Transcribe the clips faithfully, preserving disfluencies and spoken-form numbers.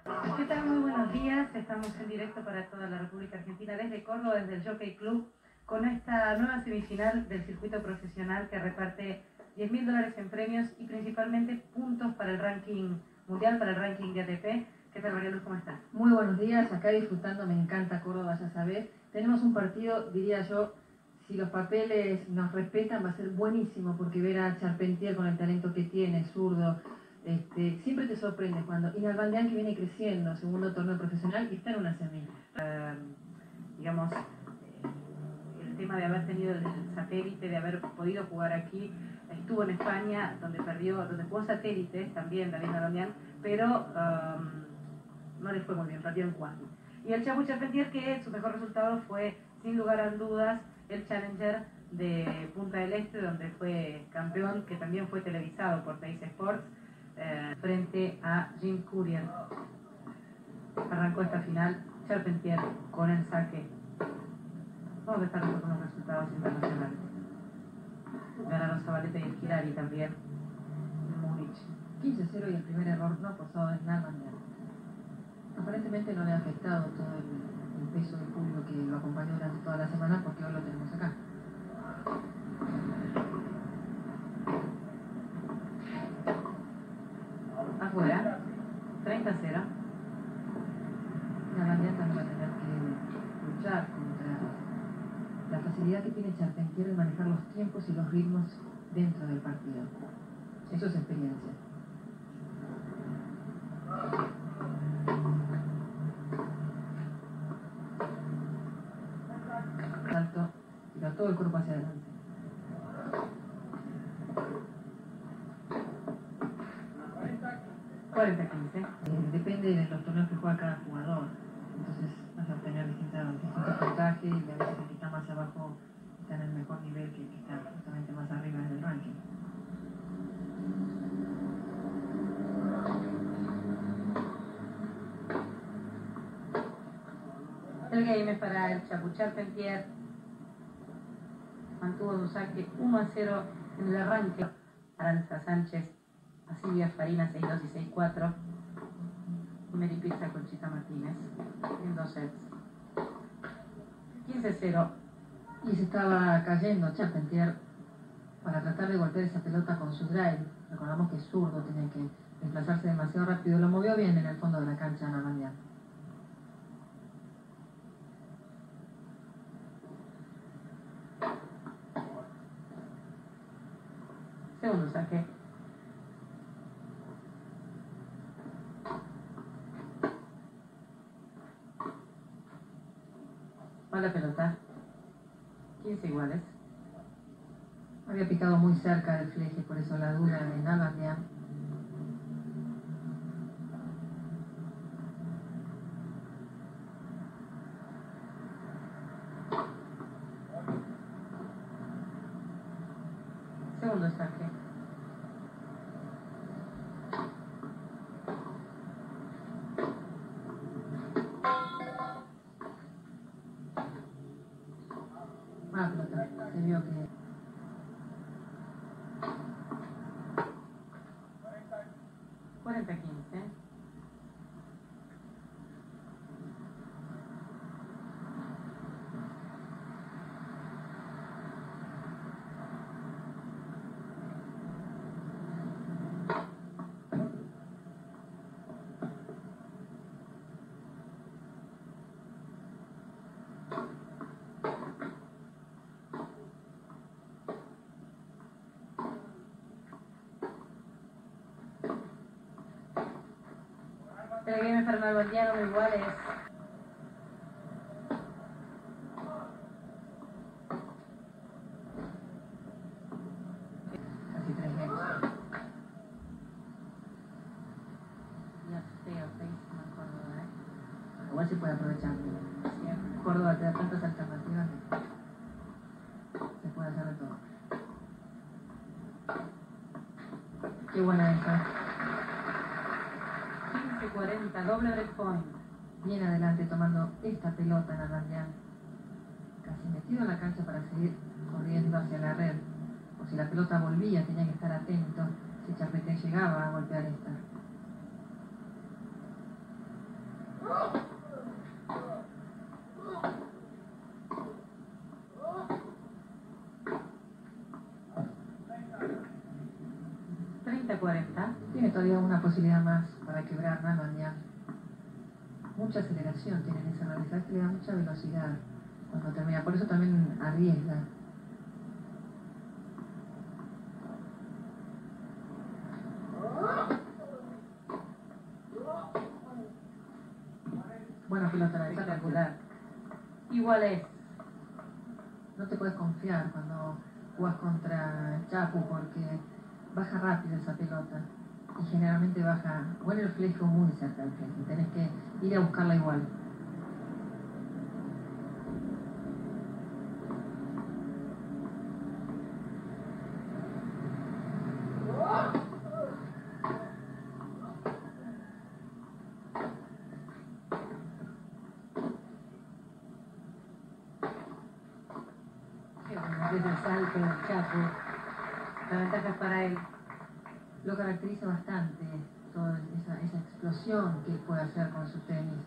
¿Qué tal? Muy buenos días. Estamos en directo para toda la República Argentina desde Córdoba, desde el Jockey Club, con esta nueva semifinal del circuito profesional que reparte diez mil dólares en premios y principalmente puntos para el ranking mundial, para el ranking de A T P. ¿Qué tal, María Luz? ¿Cómo estás? Muy buenos días, acá disfrutando, me encanta Córdoba, ya sabés. Tenemos un partido, diría yo, si los papeles nos respetan va a ser buenísimo, porque ver a Charpentier con el talento que tiene, zurdo, este, siempre te sorprende cuando... Y Nalbandián, que viene creciendo, segundo torneo profesional y está en una semi. Uh, digamos, eh, el tema de haber tenido el, el satélite, de haber podido jugar aquí, estuvo en España, donde perdió, donde jugó satélite también David Nalbandián, pero um, no le fue muy bien, perdió en cuatro. Y el Chapu Charpentier, que su mejor resultado fue, sin lugar a dudas, el Challenger de Punta del Este, donde fue campeón, que también fue televisado por Teis Sports, eh, frente a Jim Courier. Arrancó esta final Charpentier con el saque. Vamos a estar con los resultados internacionales. Ganaron Zabaleta y Esquilari también en Múnich. quince cero y el primer error no forzado de Nalbandián. Aparentemente no le ha afectado todo el, el peso del público que lo acompañó durante toda la semana, porque hoy lo tenemos acá. Afuera, treinta cero. Nalbandián también va a tener que luchar contra la facilidad que tiene Charpentier de manejar los tiempos y los ritmos dentro del partido. Eso es experiencia. Salto, tira todo el cuerpo hacia adelante. cuarenta quince. Eh, depende de los torneos que juega cada jugador. Entonces vas a obtener distintos, distintos puntajes y a veces el que está más abajo está en el mejor nivel que el que está justamente más arriba en el ranking. El game es para el Chapu Charpentier. Mantuvo su saque uno a cero en el arranque. Aranza Sánchez a Silvia Farina seis dos y seis cuatro. Y Mary Pizza Conchita Martínez en dos sets. quince cero. Y se estaba cayendo Charpentier para tratar de golpear esa pelota con su drive. Recordamos que es zurdo, tiene que desplazarse demasiado rápido. Lo movió bien en el fondo de la cancha Nalbandián. Segundo saque. Va la pelota. quince iguales. Había picado muy cerca del fleje, por eso la duda de Nalbandián. Segundo saque. Ah, pelota. Se vio que... cuarenta quince. El game para Nalbandián no iguales. Casi tres games. Ya feo, feísimo en Córdoba, ¿eh? Igual se puede aprovechar. Sí. Córdoba te da tantas alternativas que se puede hacer de todo. Qué buena esa. quince cuarenta, doble breakpoint. Bien adelante tomando esta pelota Nalbandián. Casi metido en la cancha para seguir corriendo hacia la red. O si la pelota volvía, tenía que estar atento si Charpentier llegaba a golpear esta. treinta a cuarenta. Tiene todavía una posibilidad más para quebrar Nalbandian. Mucha aceleración tiene en esa realidad, que le da mucha velocidad cuando termina, por eso también arriesga. Buena pelota, la espectacular. Igual es. No te puedes confiar cuando jugás contra Chapu porque baja rápido esa pelota y generalmente baja, bueno, el flejo muy cerca del flejo, tenés que ir a buscarla igual. Desde el salto del Chapo, la ventaja es para él. Lo caracteriza bastante toda esa, esa explosión que él puede hacer con su tenis.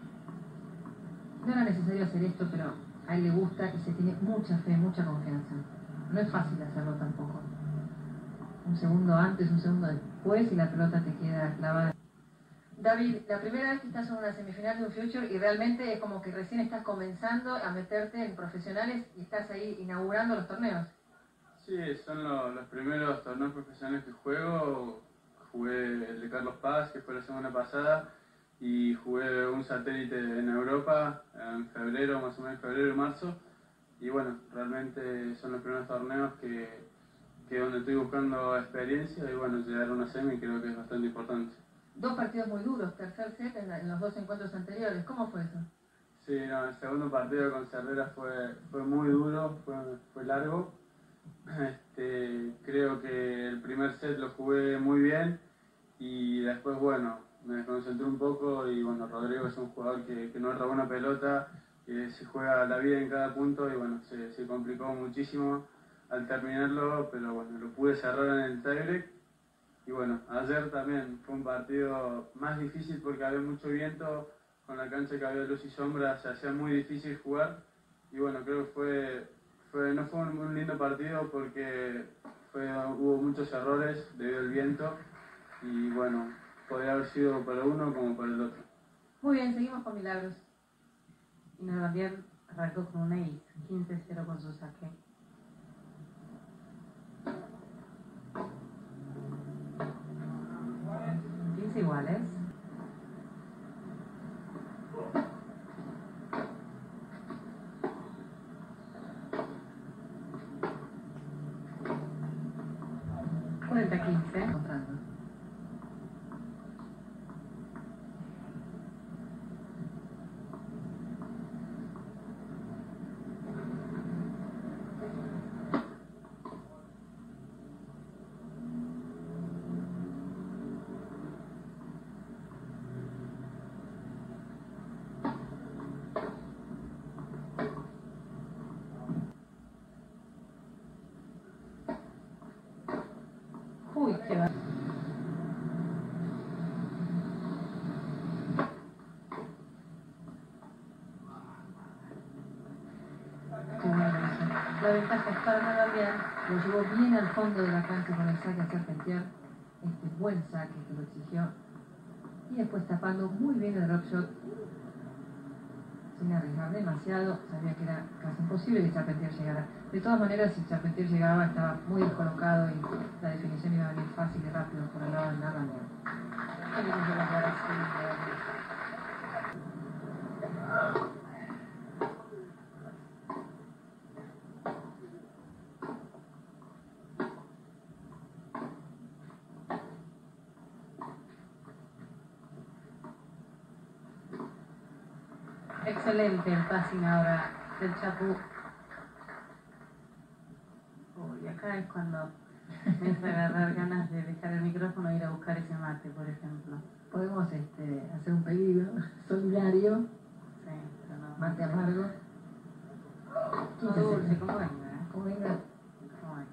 No era necesario hacer esto, pero a él le gusta y se tiene mucha fe, mucha confianza. No es fácil hacerlo tampoco. Un segundo antes, un segundo después y la pelota te queda clavada. David, la primera vez que estás en una semifinal de un Future y realmente es como que recién estás comenzando a meterte en profesionales y estás ahí inaugurando los torneos. Sí, son lo, los primeros torneos profesionales que juego. Jugué el de Carlos Paz, que fue la semana pasada, y jugué un satélite en Europa en febrero, más o menos febrero y marzo. Y bueno, realmente son los primeros torneos que, que donde estoy buscando experiencia y bueno, llegar a una semi creo que es bastante importante. Dos partidos muy duros, tercer set en, la, en los dos encuentros anteriores. ¿Cómo fue eso? Sí, no, el segundo partido con Cervera fue, fue muy duro, fue, fue largo. Este, creo que el primer set lo jugué muy bien y después, bueno, me desconcentré un poco y bueno, Rodrigo es un jugador que, que no erra una pelota, que se juega la vida en cada punto y bueno, se, se complicó muchísimo al terminarlo, pero bueno, lo pude cerrar en el tiebreak. Y bueno, ayer también fue un partido más difícil porque había mucho viento, con la cancha que había luz y sombra, se hacía muy difícil jugar. Y bueno, creo que fue, fue no fue un, un lindo partido porque fue, hubo muchos errores debido al viento. Y bueno, podría haber sido para uno como para el otro. Muy bien, seguimos con Milagros. Y Nalbandian arrancó con un ace, quince cero con su saque. quince iguales. cuarenta quince. Encontrando. Uy, qué va. Qué bueno eso. La ventaja es para Nalbandian, lo llevó bien al fondo de la cancha con el saque a Charpentier, este buen saque que lo exigió, y después tapando muy bien el drop shot, sin arriesgar demasiado, sabía que era casi imposible que Charpentier llegara. De todas maneras, si Charpentier llegaba, estaba muy descolocado y la definición iba a venir fácil y rápido por el lado de Nalbandian. Qué lindo que lo jugar así, excelente el passing ahora del Chapu. Uy, acá es cuando me entra a agarrar ganas de dejar el micrófono e ir a buscar ese mate, por ejemplo. Podemos este, hacer un pedido solidario, Sí, pero no. mate amargo. Todo dulce, como venga, ¿eh? Como venga. Como venga.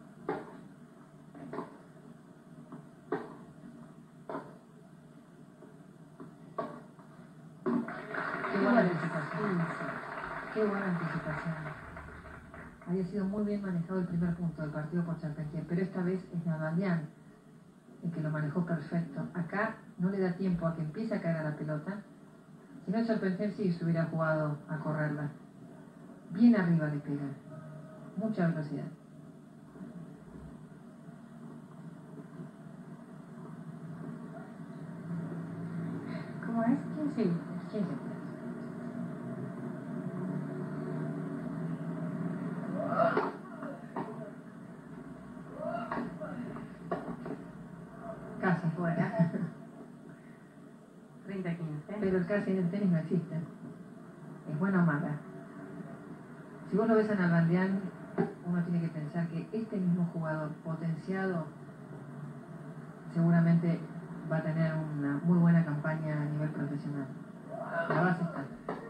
Qué buena anticipación. Qué buena anticipación. Había sido muy bien manejado el primer punto del partido por Charpentier, pero esta vez es Nalbandian y que lo manejó perfecto. Acá no le da tiempo a que empiece a caer a la pelota. Si no, Charpentier sí se hubiera jugado a correrla. Bien arriba le pega. Mucha velocidad. ¿Cómo es? quince, quince. Casi fuera. treinta a quince. Pero el casi en el tenis no existe. Es buena o mala. Si vos lo ves a Nalbandián, uno tiene que pensar que este mismo jugador potenciado seguramente va a tener una muy buena campaña a nivel profesional. La base está.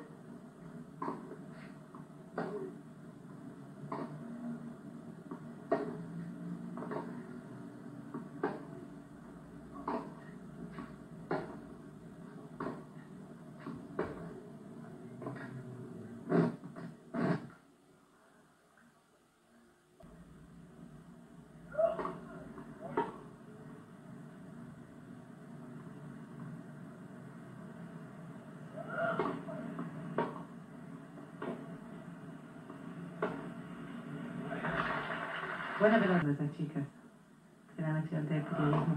Buena pelota de esas chicas. Gran accidente de periodismo.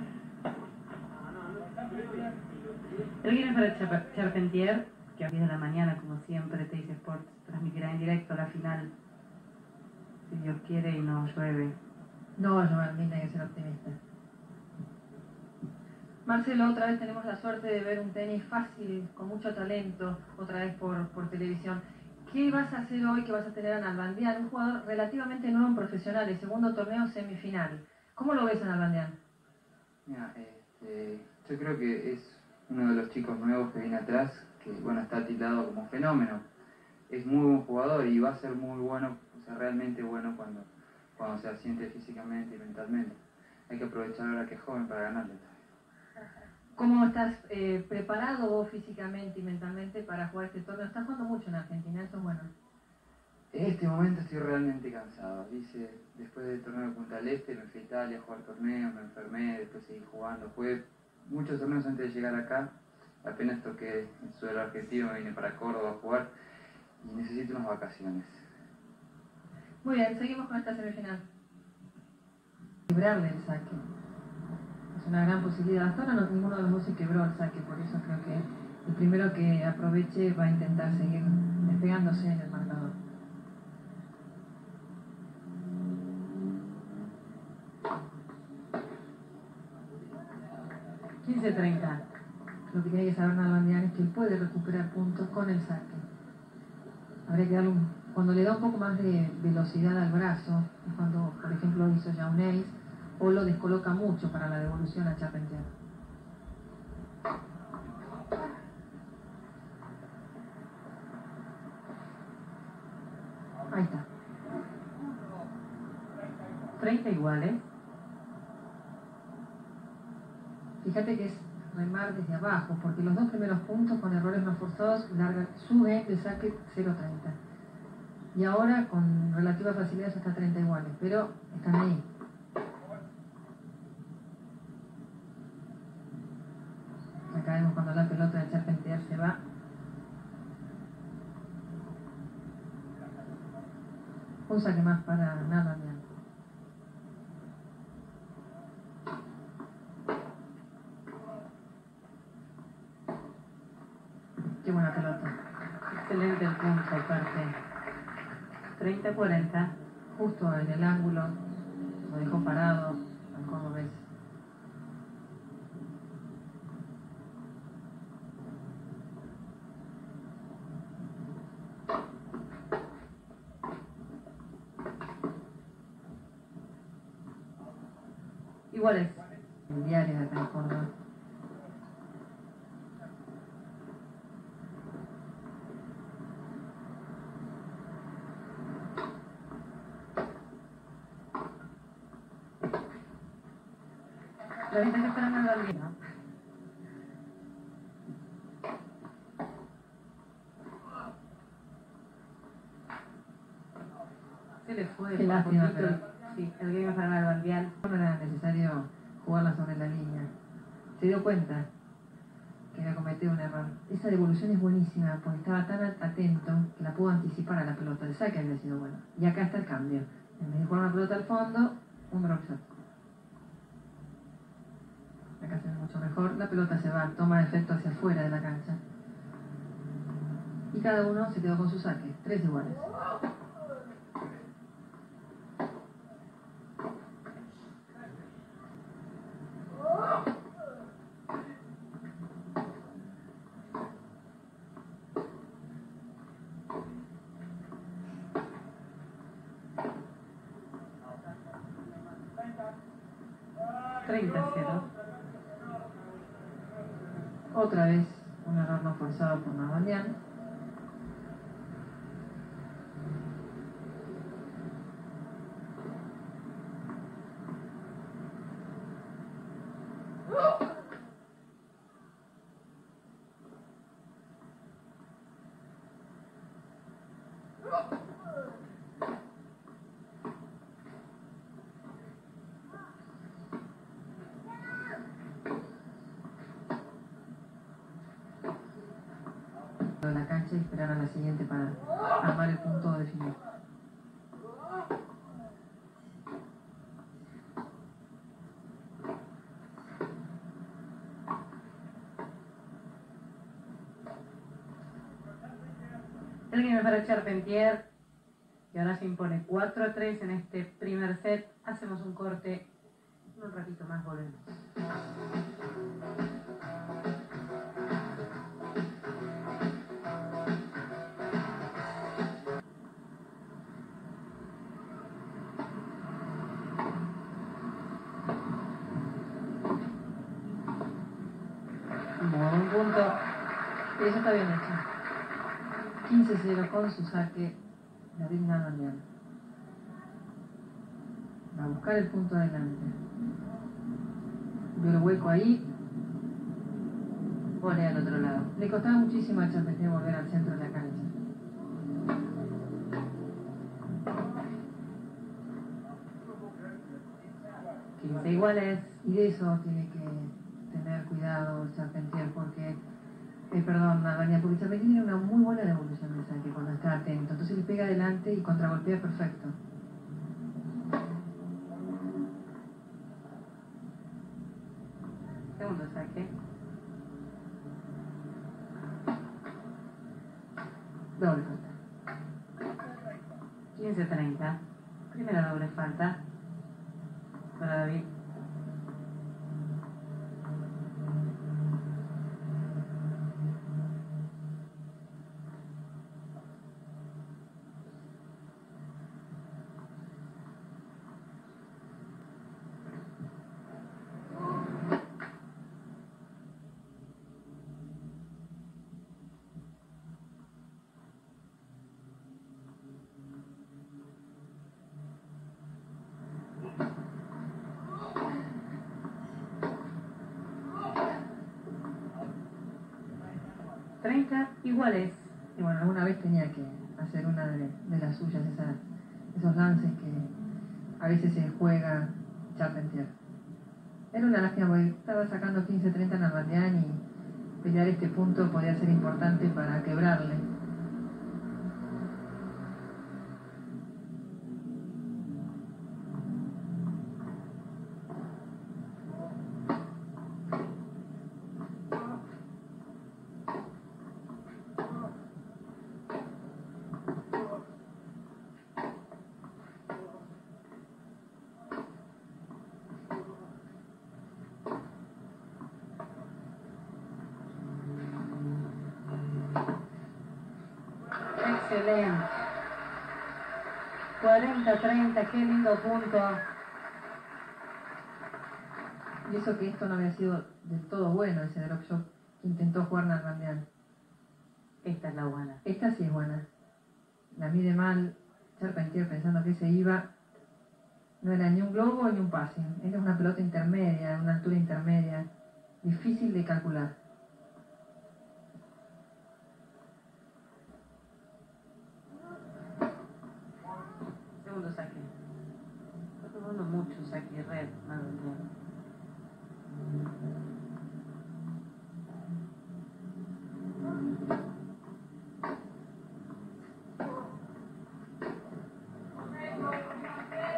El viene para Char- Charpentier, que a diez de la mañana, como siempre, Teis Sports transmitirá en directo la final. Si Dios quiere y no llueve. No va a llover, Linda, hay que ser optimista. Marcelo, otra vez tenemos la suerte de ver un tenis fácil, con mucho talento, otra vez por, por televisión. ¿Qué vas a hacer hoy que vas a tener a Nalbandián, un jugador relativamente nuevo en profesional, el segundo torneo semifinal? ¿Cómo lo ves a Nalbandián? Mira, este, yo creo que es uno de los chicos nuevos que viene atrás, que bueno, está titulado como fenómeno. Es muy buen jugador y va a ser muy bueno, o sea, realmente bueno cuando, cuando se asiente físicamente y mentalmente. Hay que aprovechar ahora que es joven para ganarle. ¿Cómo estás eh, preparado vos físicamente y mentalmente para jugar este torneo? Estás jugando mucho en Argentina, eso es bueno. En este momento estoy realmente cansado. Hice, después del torneo de Punta del Este, me fui a Italia a jugar torneos, me enfermé, después seguí jugando. Jugué muchos torneos antes de llegar acá. Apenas toqué el suelo argentino, me vine para Córdoba a jugar y necesito unas vacaciones. Muy bien, seguimos con esta semifinal. Librarle el saque. Es una gran posibilidad. Hasta ahora no, ninguno de los dos se quebró el saque, por eso creo que el primero que aproveche va a intentar seguir despegándose en el marcador. quince a treinta. Lo que tiene que saber Nalbandián es que él puede recuperar puntos con el saque. Habría que darle un, cuando le da un poco más de velocidad al brazo, es cuando, por ejemplo, hizo Jaunais, o lo descoloca mucho para la devolución a Charpentier. Ahí está. treinta iguales. Fíjate que es remar desde abajo, porque los dos primeros puntos con errores no forzados largan su end de saque cero treinta. Y ahora con relativa facilidad hasta treinta iguales, pero están ahí. Acá vemos cuando la pelota de Charpentier se va. Un saque más para Nalbandián. Qué buena pelota. Excelente el punto, aparte. treinta a cuarenta. Justo en el ángulo. Lo dejó parado al cordobés. Iguales. El diario de acá en Córdoba. La ventaja para Nalbandián, ¿no? Se le fue. Qué lástima, poquito. pero- Sí, el game para Nalbandián. No era necesario jugarla sobre la línea. Se dio cuenta que había cometido un error. Esa devolución es buenísima porque estaba tan atento que la pudo anticipar a la pelota. El saque había sido bueno. Y acá está el cambio. En vez de jugar una pelota al fondo, un drop shot. Acá se ve mucho mejor. La pelota se va, toma efecto hacia afuera de la cancha. Y cada uno se quedó con su saque. Tres iguales. treinta a cero. Otra vez un error no forzado por Nalbandian. De la cancha y esperar a la siguiente para armar el punto de definir. El game para Charpentier, y ahora se impone cuatro a tres en este primer set. Hacemos un corte, en un ratito más volvemos. Buen punto. Y eso está bien hecho. quince cero con su saque David Nalbandian. Va a buscar el punto adelante. Vio el hueco ahí. Volea al otro lado. Le costaba muchísimo a Charpentier volver al centro de la cancha. quince iguales. Y de eso tiene que tener cuidado Charpentier porque, eh, perdón, Nalbandian, porque Charpentier tiene una muy buena devolución de saque cuando está atento. Entonces le pega adelante y contragolpea perfecto. Segundo saque. Doble falta. quince a treinta. Primera doble falta para David. treinta iguales. Y bueno, alguna vez tenía que hacer una de, de las suyas, esa, esos lances que a veces se juega Charpentier. Era una lástima porque estaba sacando quince treinta en Nalbandian y pelear este punto podía ser importante para quebrarle. Excelente. cuarenta a treinta, qué lindo punto. Y eso que esto no había sido del todo bueno, ese drop shot que intentó jugar Nalbandian. Esta es la buena. Esta sí es buena. La mide mal Charpentier pensando que se iba. No era ni un globo ni un pase. Era una pelota intermedia, una altura intermedia. Difícil de calcular. Segundo saque. Está tomando mucho saque red. Nalbandian.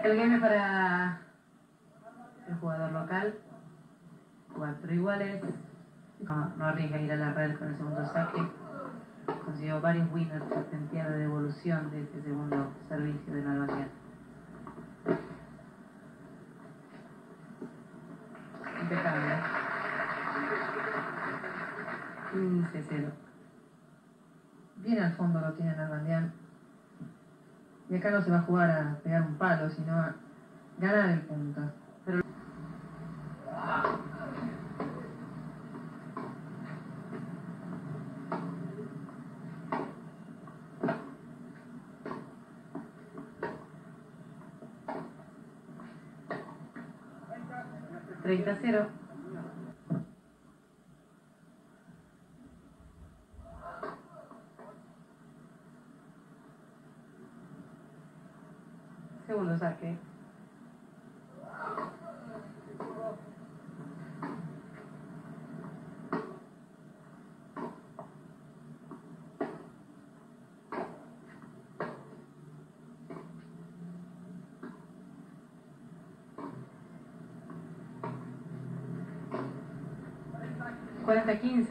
El game para el jugador local. Cuatro iguales. No, no arriesga ir a la red con el segundo saque. Consiguió varios winners Charpentier de devolución de este segundo servicio de Nalbandián. Impecable. quince cero. Bien al fondo lo tiene Nalbandián. Y acá no se va a jugar a pegar un palo, sino a ganar el punto. Pero treinta cero. Segundo saque. cuarenta quince.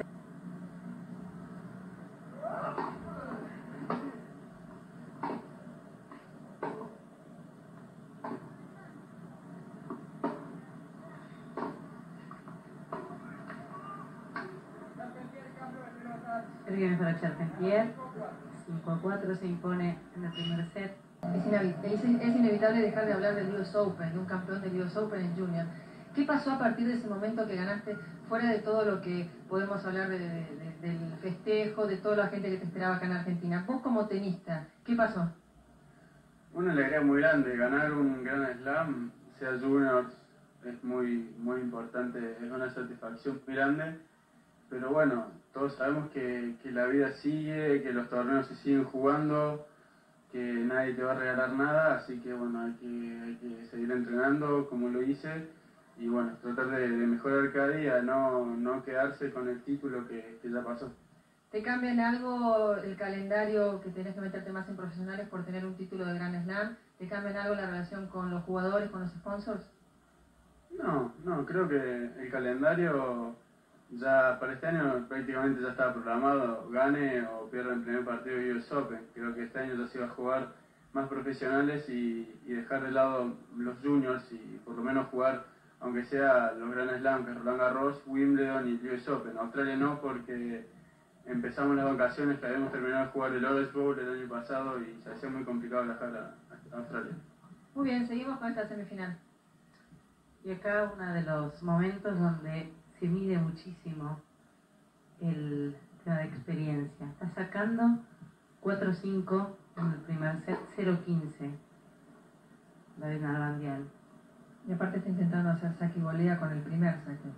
El game para Charpentier. cinco a cuatro se impone en el primer set. Es, inavi- es, es inevitable dejar de hablar del U S Open, de un campeón del U S Open en Junior. ¿Qué pasó a partir de ese momento que ganaste, fuera de todo lo que podemos hablar de, de, de, del festejo, de toda la gente que te esperaba acá en Argentina? Vos como tenista, ¿qué pasó? Una alegría muy grande, ganar un Grand Slam, sea Juniors, es muy, muy importante, es una satisfacción muy grande, pero bueno, todos sabemos que, que la vida sigue, que los torneos se siguen jugando, que nadie te va a regalar nada, así que bueno, hay que, hay que seguir entrenando como lo hice y bueno, tratar de, de mejorar cada día, no, no quedarse con el título que, que ya pasó. ¿Te cambia en algo el calendario que tenés que meterte más en profesionales por tener un título de Grand Slam? ¿Te cambia en algo la relación con los jugadores, con los sponsors? No, no, creo que el calendario ya para este año prácticamente ya estaba programado, gane o pierda el primer partido de U S Open. Creo que este año ya se iba a jugar más profesionales y, y dejar de lado los juniors y por lo menos jugar, aunque sea los Grand Slam, que es Roland Garros, Wimbledon y U S Open. Australia no, porque empezamos las vacaciones que habíamos terminado de jugar el Orange Bowl el año pasado y se hacía muy complicado viajar a, a Australia. Muy bien, seguimos con esta semifinal. Y acá uno de los momentos donde se mide muchísimo el tema de experiencia. Está sacando cuatro cinco en el primer set, cero quince. David Nalbandián. Y aparte está intentando hacer saque y volea con el primer saque.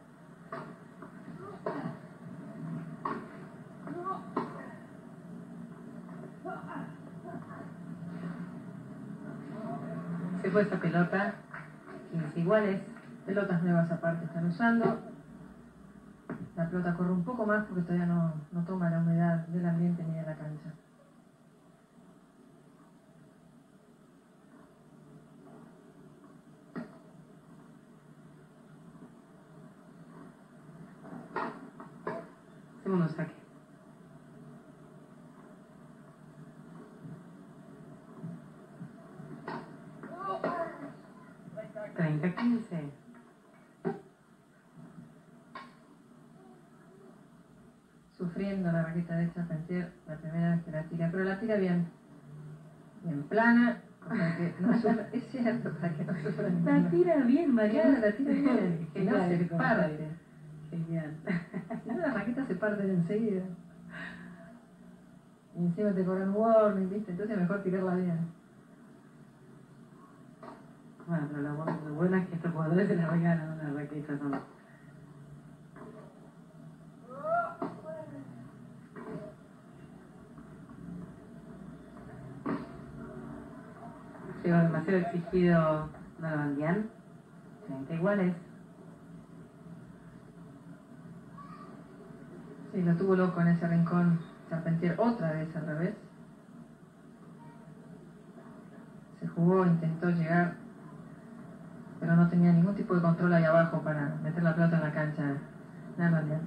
Se fue esa pelota, quince iguales. Pelotas nuevas aparte están usando. La pelota corre un poco más porque todavía no, no toma la humedad del ambiente ni de la cancha. Segundo saque. treinta quince. Sufriendo la raqueta de Charpentier la primera vez que la tira, pero la tira bien, bien plana, para que no sufra, es cierto, para que no sufra La ninguna. tira bien, Mariana. Claro, la tira bien, que no Genial, se ese parte. comentario. Genial. Si no, las raquetas se parten enseguida. Y encima te cobran warning, ¿viste? Entonces mejor tirarla bien. Bueno, pero lo bueno, lo bueno es que estos jugadores se la regalan una raqueta. ¿No? Llegó demasiado exigido Nalbandián. treinta iguales. Sí, lo tuvo loco en ese rincón Charpentier, otra vez al revés. Se jugó jugó, intentó llegar, pero no tenía ningún tipo de control ahí abajo para meter la pelota en la cancha. Nada más.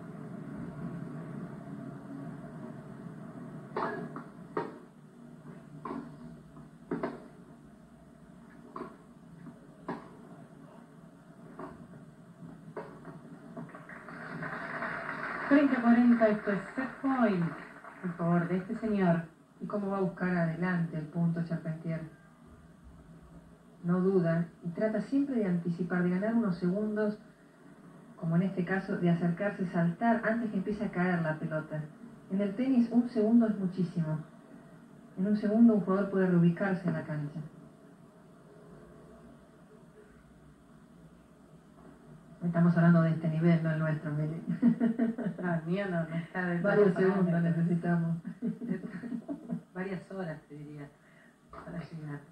treinta a cuarenta, esto es set point en favor de este señor. ¿Y cómo va a buscar adelante el punto Charpentier? No duda y trata siempre de anticipar, de ganar unos segundos, como en este caso, de acercarse, saltar antes que empiece a caer la pelota. En el tenis un segundo es muchísimo. En un segundo un jugador puede reubicarse en la cancha. Estamos hablando de este nivel, no el nuestro, Meli. No, el mío no, no está de Varios segundos necesitamos. Varias horas, te diría, para llegar.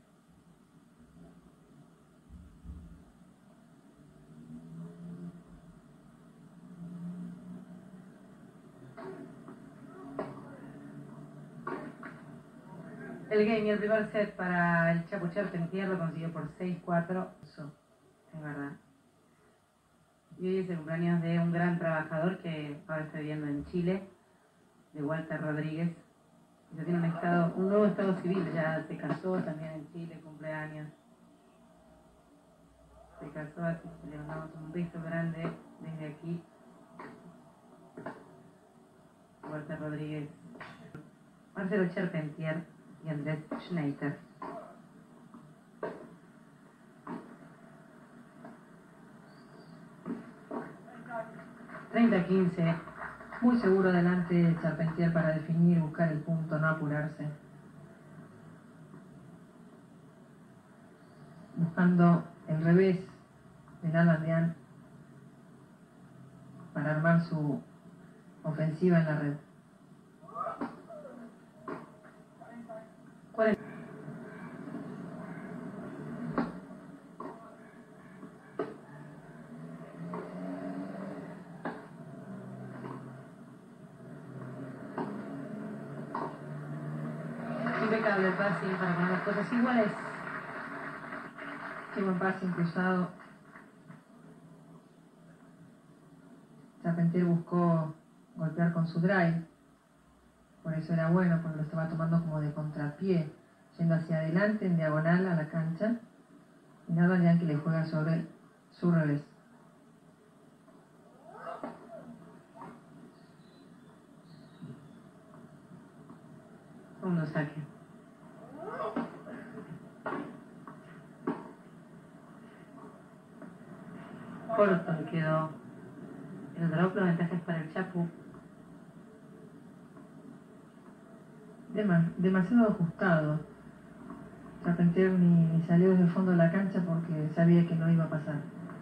El game y el primer set para el Chapo Charpentier lo consiguió por seis cuatro. Eso, es verdad. Y hoy es el cumpleaños de un gran trabajador que ahora está viviendo en Chile, de Walter Rodríguez. Ya tiene un estado, un nuevo estado civil, ya se casó también en Chile, cumpleaños. Se casó, así que le mandamos un beso grande desde aquí. Walter Rodríguez, Marcelo Charpentier y Andrés Schneider. treinta a quince. Muy seguro adelante Charpentier para definir, buscar el punto, no apurarse. Buscando el revés de Nalbandian para armar su ofensiva en la red. cuarenta. Impecable el passing para poner las cosas iguales. Qué buen passing cruzado. Charpentier buscó golpear con su drive. Por eso era bueno, porque lo estaba tomando como de contrapié, yendo hacia adelante en diagonal a la cancha. Y Nalbandian que le juega sobre su revés. Segundo saque. Corto le quedó el drop, la ventaja es para el Chapu. Dema- demasiado ajustado. Charpentier ni, ni salió desde el fondo de la cancha porque sabía que no iba a pasar.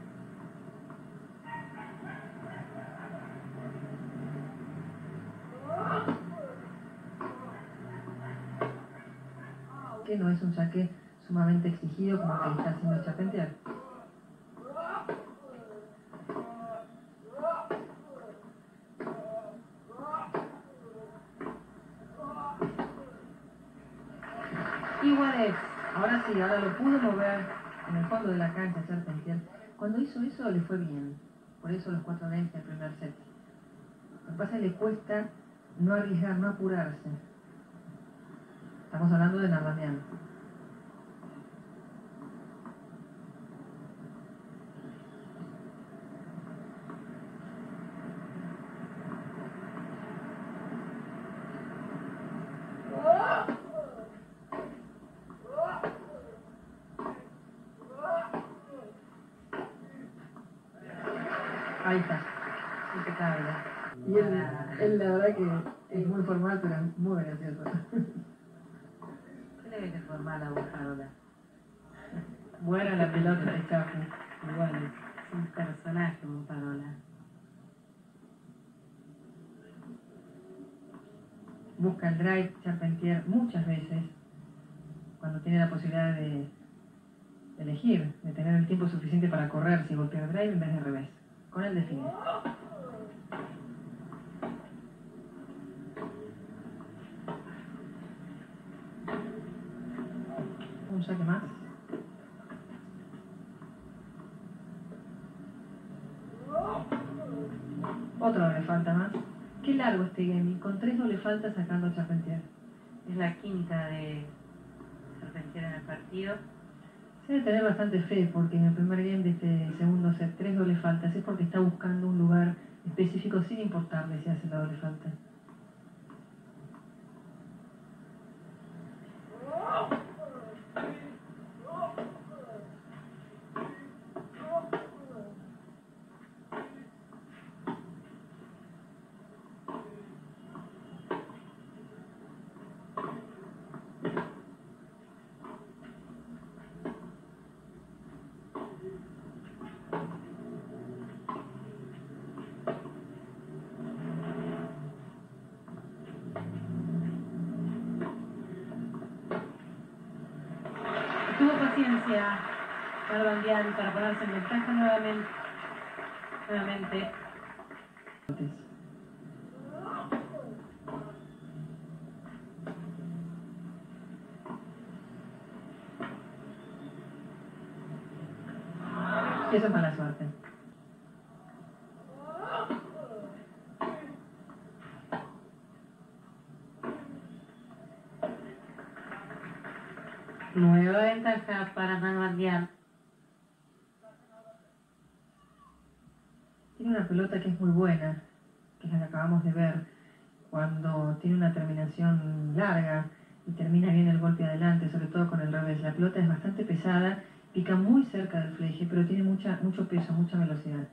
Que no es un saque sumamente exigido como el que está haciendo Charpentier. Iguales. Ahora sí, ahora lo pudo mover en el fondo de la cancha Charpentier. Cuando hizo eso le fue bien. Por eso los cuatro games del primer set. Lo que pasa es que le cuesta no arriesgar, no apurarse. Estamos hablando de Nalbandian. Ahí está. Impecable. Y él, él la verdad que es muy formal, pero es muy gracioso. ¿Qué le ves de formal a Buscarola? Buena la pelota de Chapu. Igual, es un personaje Buscarola. Busca el drive Charpentier muchas veces cuando tiene la posibilidad de elegir, de tener el tiempo suficiente para correr si golpea el drive en vez de revés. Con él define. Un Otra doble falta más. Qué largo este game, con tres doble faltas sacando a Charpentier. Es la quinta de Charpentier en el partido. Se debe tener bastante fe, porque en el primer game de este segundo set, tres doble faltas, es porque está buscando un lugar específico sin importarle si hace la doble falta. Tuvo paciencia Nalbandian para ponerse en ventaja nuevamente. nuevamente. Eso es mala suerte. Nueva ventaja para Nalbandian. Tiene una pelota que es muy buena, que es la que acabamos de ver, cuando tiene una terminación larga y termina bien el golpe adelante, sobre todo con el revés. La pelota es bastante pesada, pica muy cerca del fleje, pero tiene mucha, mucho peso, mucha velocidad.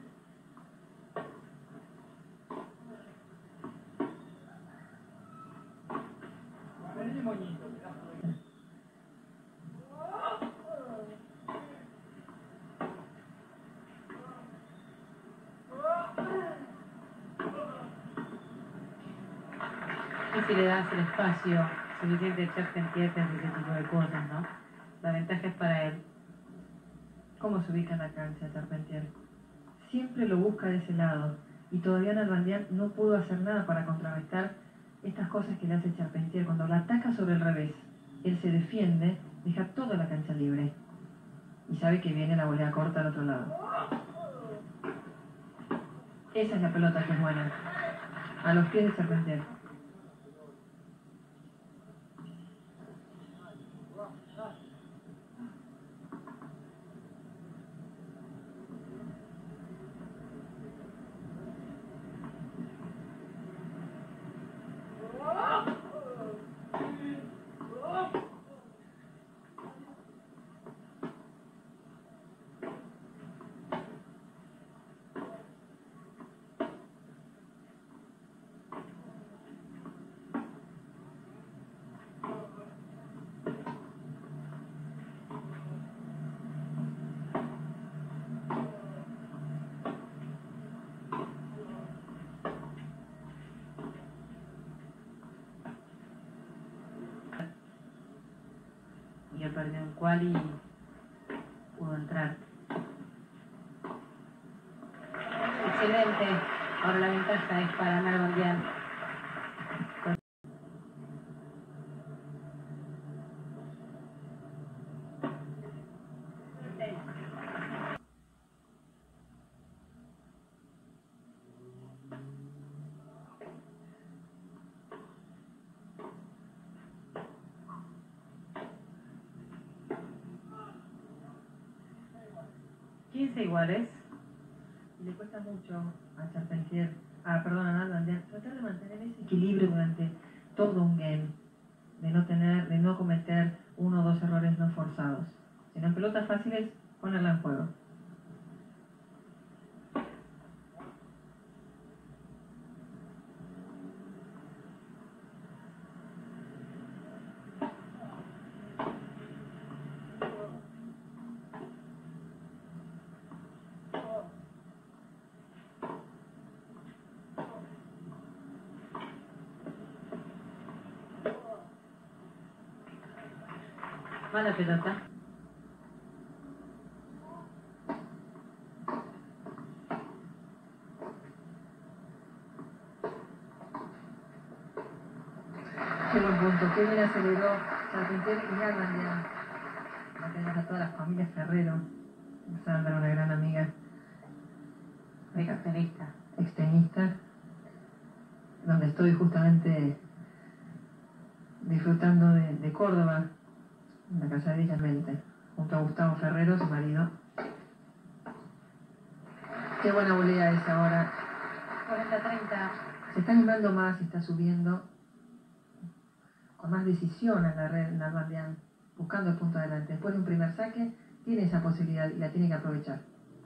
Y si le das el espacio suficiente a Charpentier, hace ese tipo de cosas, ¿no? La ventaja es para él. ¿Cómo se ubica en la cancha Charpentier? Siempre lo busca de ese lado, y todavía Nalbandian no pudo hacer nada para contrarrestar estas cosas que le hace Charpentier. Cuando la ataca sobre el revés, él se defiende, deja toda la cancha libre, y sabe que viene la volea corta al otro lado. Esa es la pelota que es buena, a los pies de Charpentier. Y él perdió en cual y pudo entrar. Excelente. Ahora la ventaja es para Nalbandian. quince iguales. Y le cuesta mucho a Charpentier, ah, perdón, a Nalbandian, tratar de mantener ese equilibrio durante todo un game, de no tener, de no cometer uno o dos errores no forzados. Si en pelotas fáciles, ponerla en juego. Mala pelota. Qué buen punto, qué bien aceleró Charpentier y Nalbandian. Tenemos a todas las familias Ferrero. Sandra, una gran amiga. Extenista. Extenista, donde estoy justamente disfrutando de, de Córdoba, en la casa de Villa Mente, junto a Gustavo Ferrero, su marido. Qué buena volea es ahora. cuarenta treinta. Se está animando más y está subiendo con más decisión a la red Nalbandián, buscando el punto adelante. Después de un primer saque, tiene esa posibilidad y la tiene que aprovechar.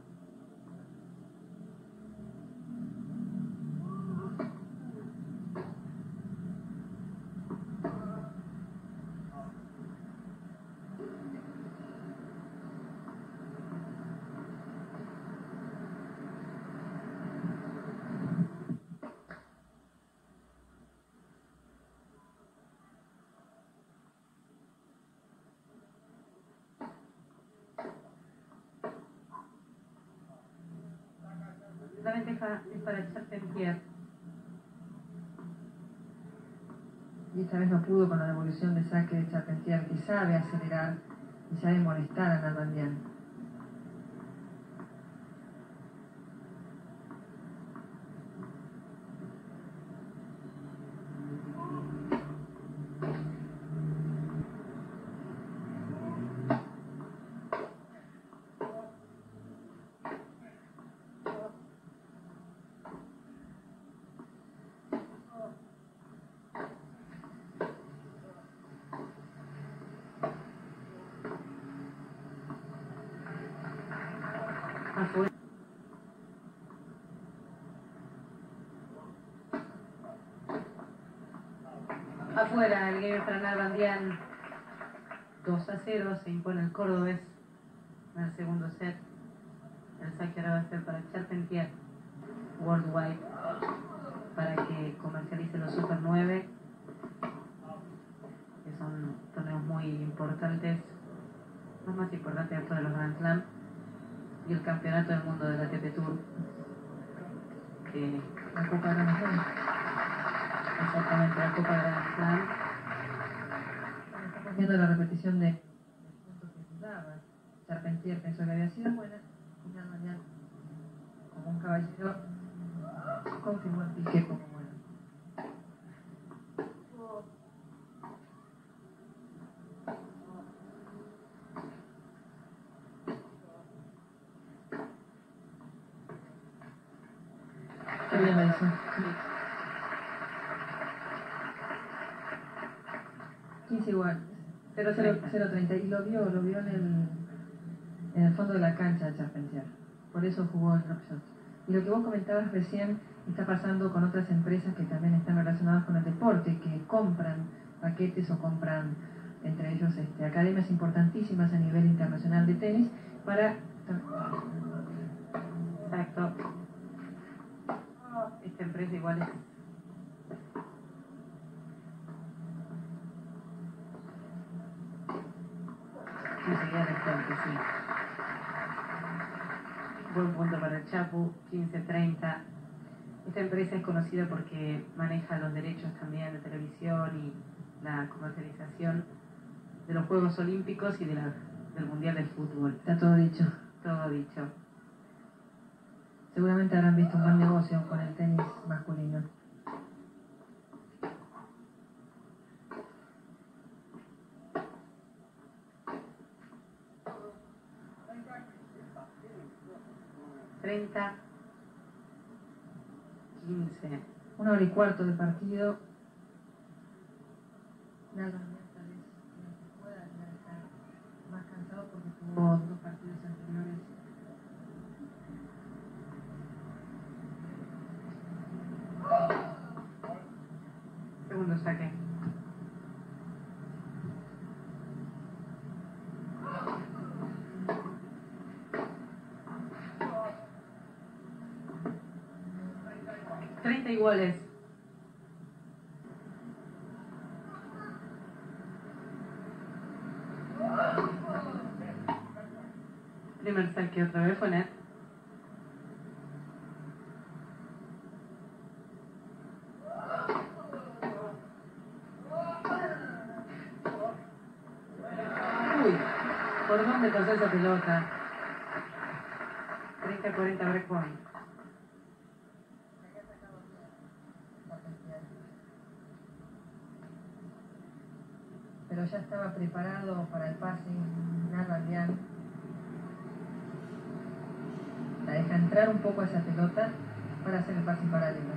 La ventaja es para Charpentier. Y esta vez no pudo con la devolución de saque de Charpentier, que sabe acelerar y sabe molestar a Nalbandián. Afuera. Afuera, el game para Nalbandián. dos a cero, se impone el cordobés en el segundo set. El saque ahora va a ser para Charpentier Worldwide, para que comercialice los Super nueve, que son torneos muy importantes, los más importantes después de los Grand Slam, y el campeonato del mundo de la A T P Tour, que La Copa Grand Slam. exactamente la Copa Grand Slam. Estamos viendo la repetición de puntos que jugaba. Charpentier pensó que había sido buena, y Nalbandián, como un caballero, confirmó el pique como bueno. Qué bien, Madison. quince igual. cero treinta. Y lo vio, lo vio en el, en el fondo de la cancha de Charpentier. Por eso jugó el drop shot. Y lo que vos comentabas recién está pasando con otras empresas que también están relacionadas con el deporte, que compran paquetes o compran, entre ellos, este, academias importantísimas a nivel internacional de tenis para... Exacto. Esta empresa igual es... Enseguida les cuento, sí. Buen punto para el Chapu, quince treinta. Esta empresa es conocida porque maneja los derechos también de televisión y la comercialización de los Juegos Olímpicos y de la, del Mundial de Fútbol. Está todo dicho. Todo dicho. Seguramente habrán visto un buen negocio con el tenis masculino. treinta quince. Una hora y cuarto de partido. Nalbandián tal vez pueda llegar a estar más cansado porque tuvo dos partidos anteriores. Segundo saque. treinta iguales. Primer saque otra vez fue net. Uy, ¿por dónde pasó esa pelota? treinta cuarenta break point. ya estaba preparado para el passing Nalbandian. La deja entrar un poco a esa pelota para hacer el passing paralelo.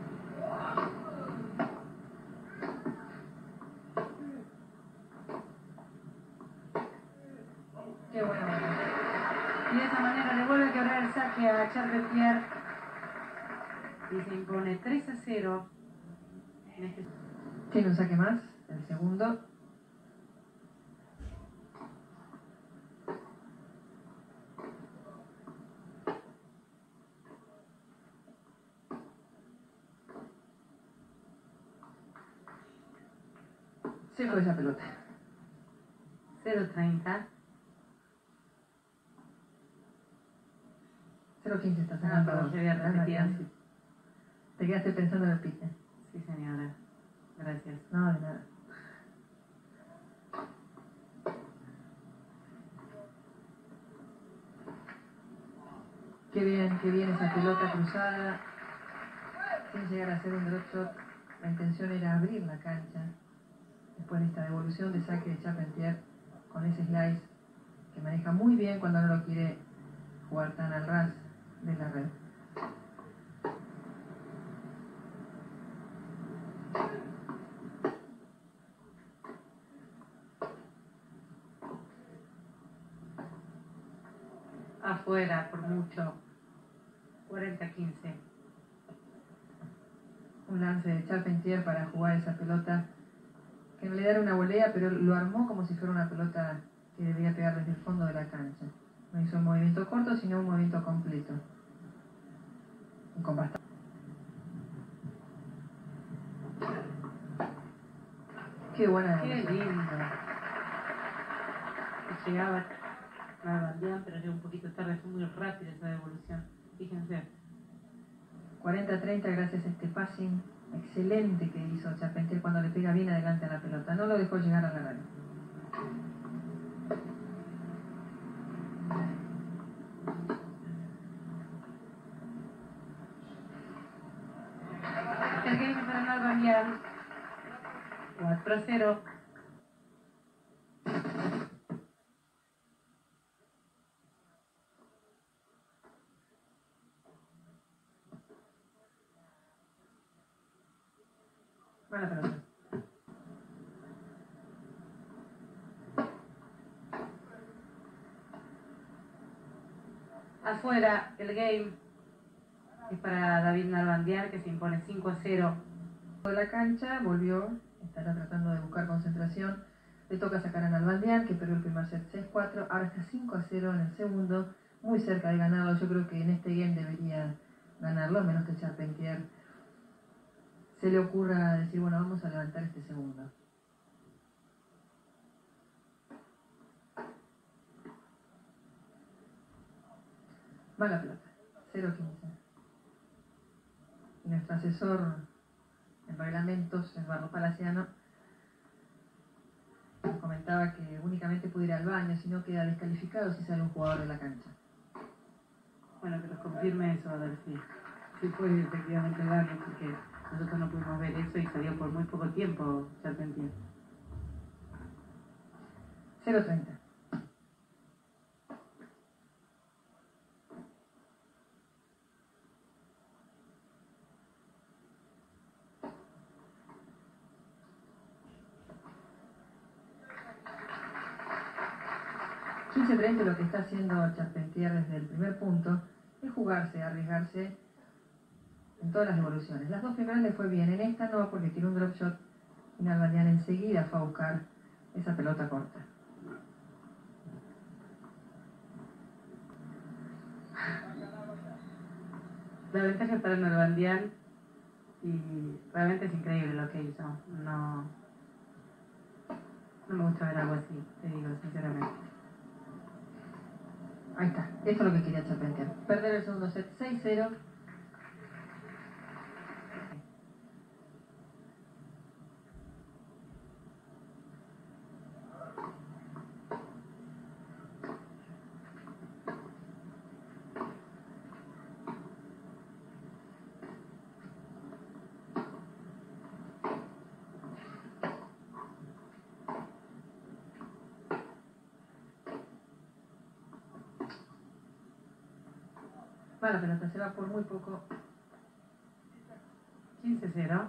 Qué buena bola. Y de esa manera le vuelve a quebrar el saque a Charpentier y se impone tres a cero en este... Tiene un saque más, el segundo. Se fue esa pelota. cero treinta. cero quince está Ah, sacando. perdón, se había repetido. Sí. Te quedaste pensando en el pite. Sí, señora. Gracias. No, de nada. Qué bien, qué bien esa pelota cruzada. Sin llegar a hacer un drop shot, la intención era abrir la cancha. Después de esta devolución de saque de Charpentier con ese slice que maneja muy bien cuando no lo quiere jugar tan al ras de la red. Afuera, por mucho. cuarenta a quince. Un lance de Charpentier para jugar esa pelota que en realidad era una volea, pero lo armó como si fuera una pelota que debía pegar desde el fondo de la cancha. No hizo un movimiento corto, sino un movimiento completo. Y con bastante. Qué buena Qué devolución. lindo. Llegaba Nalbandian, pero llegó un poquito tarde, fue muy rápida esa devolución. Fíjense. cuarenta a treinta gracias a este passing excelente que hizo Charpentier cuando le pega bien adelante a la pelota. No lo dejó llegar a la red. El game para Nalbandian. cuatro a cero. Mala pelota. Afuera, el game es para David Nalbandian, que se impone cinco a cero. De la cancha, volvió, estará tratando de buscar concentración. Le toca sacar a Nalbandian, que perdió el primer set seis cuatro. Ahora está cinco a cero en el segundo, muy cerca de ganarlo. Yo creo que en este game debería ganarlo, a menos que Charpentier se le ocurra decir, bueno, vamos a levantar este segundo. Mala pelota, cero quince. Y nuestro asesor en reglamentos, Eduardo Palaciano, nos comentaba que únicamente puede ir al baño, si no queda descalificado si sale un jugador de la cancha. Bueno, que nos confirme eso, a ver si, si fue efectivamente darlo, porque nosotros no pudimos ver eso y salió por muy poco tiempo Charpentier. cero treinta. quince treinta lo que está haciendo Charpentier desde el primer punto es jugarse, arriesgarse en todas las devoluciones. Las dos primeras le fue bien, en esta no, porque tiró un drop shot y Nalbandian enseguida fue a buscar esa pelota corta. La ventaja para Nalbandian y realmente es increíble lo que hizo. No, no me gusta ver algo así, te digo sinceramente. Ahí está, esto es lo que quería Charpentier. Perder el segundo set seis cero. Va la pelota, se va por muy poco. quince cero.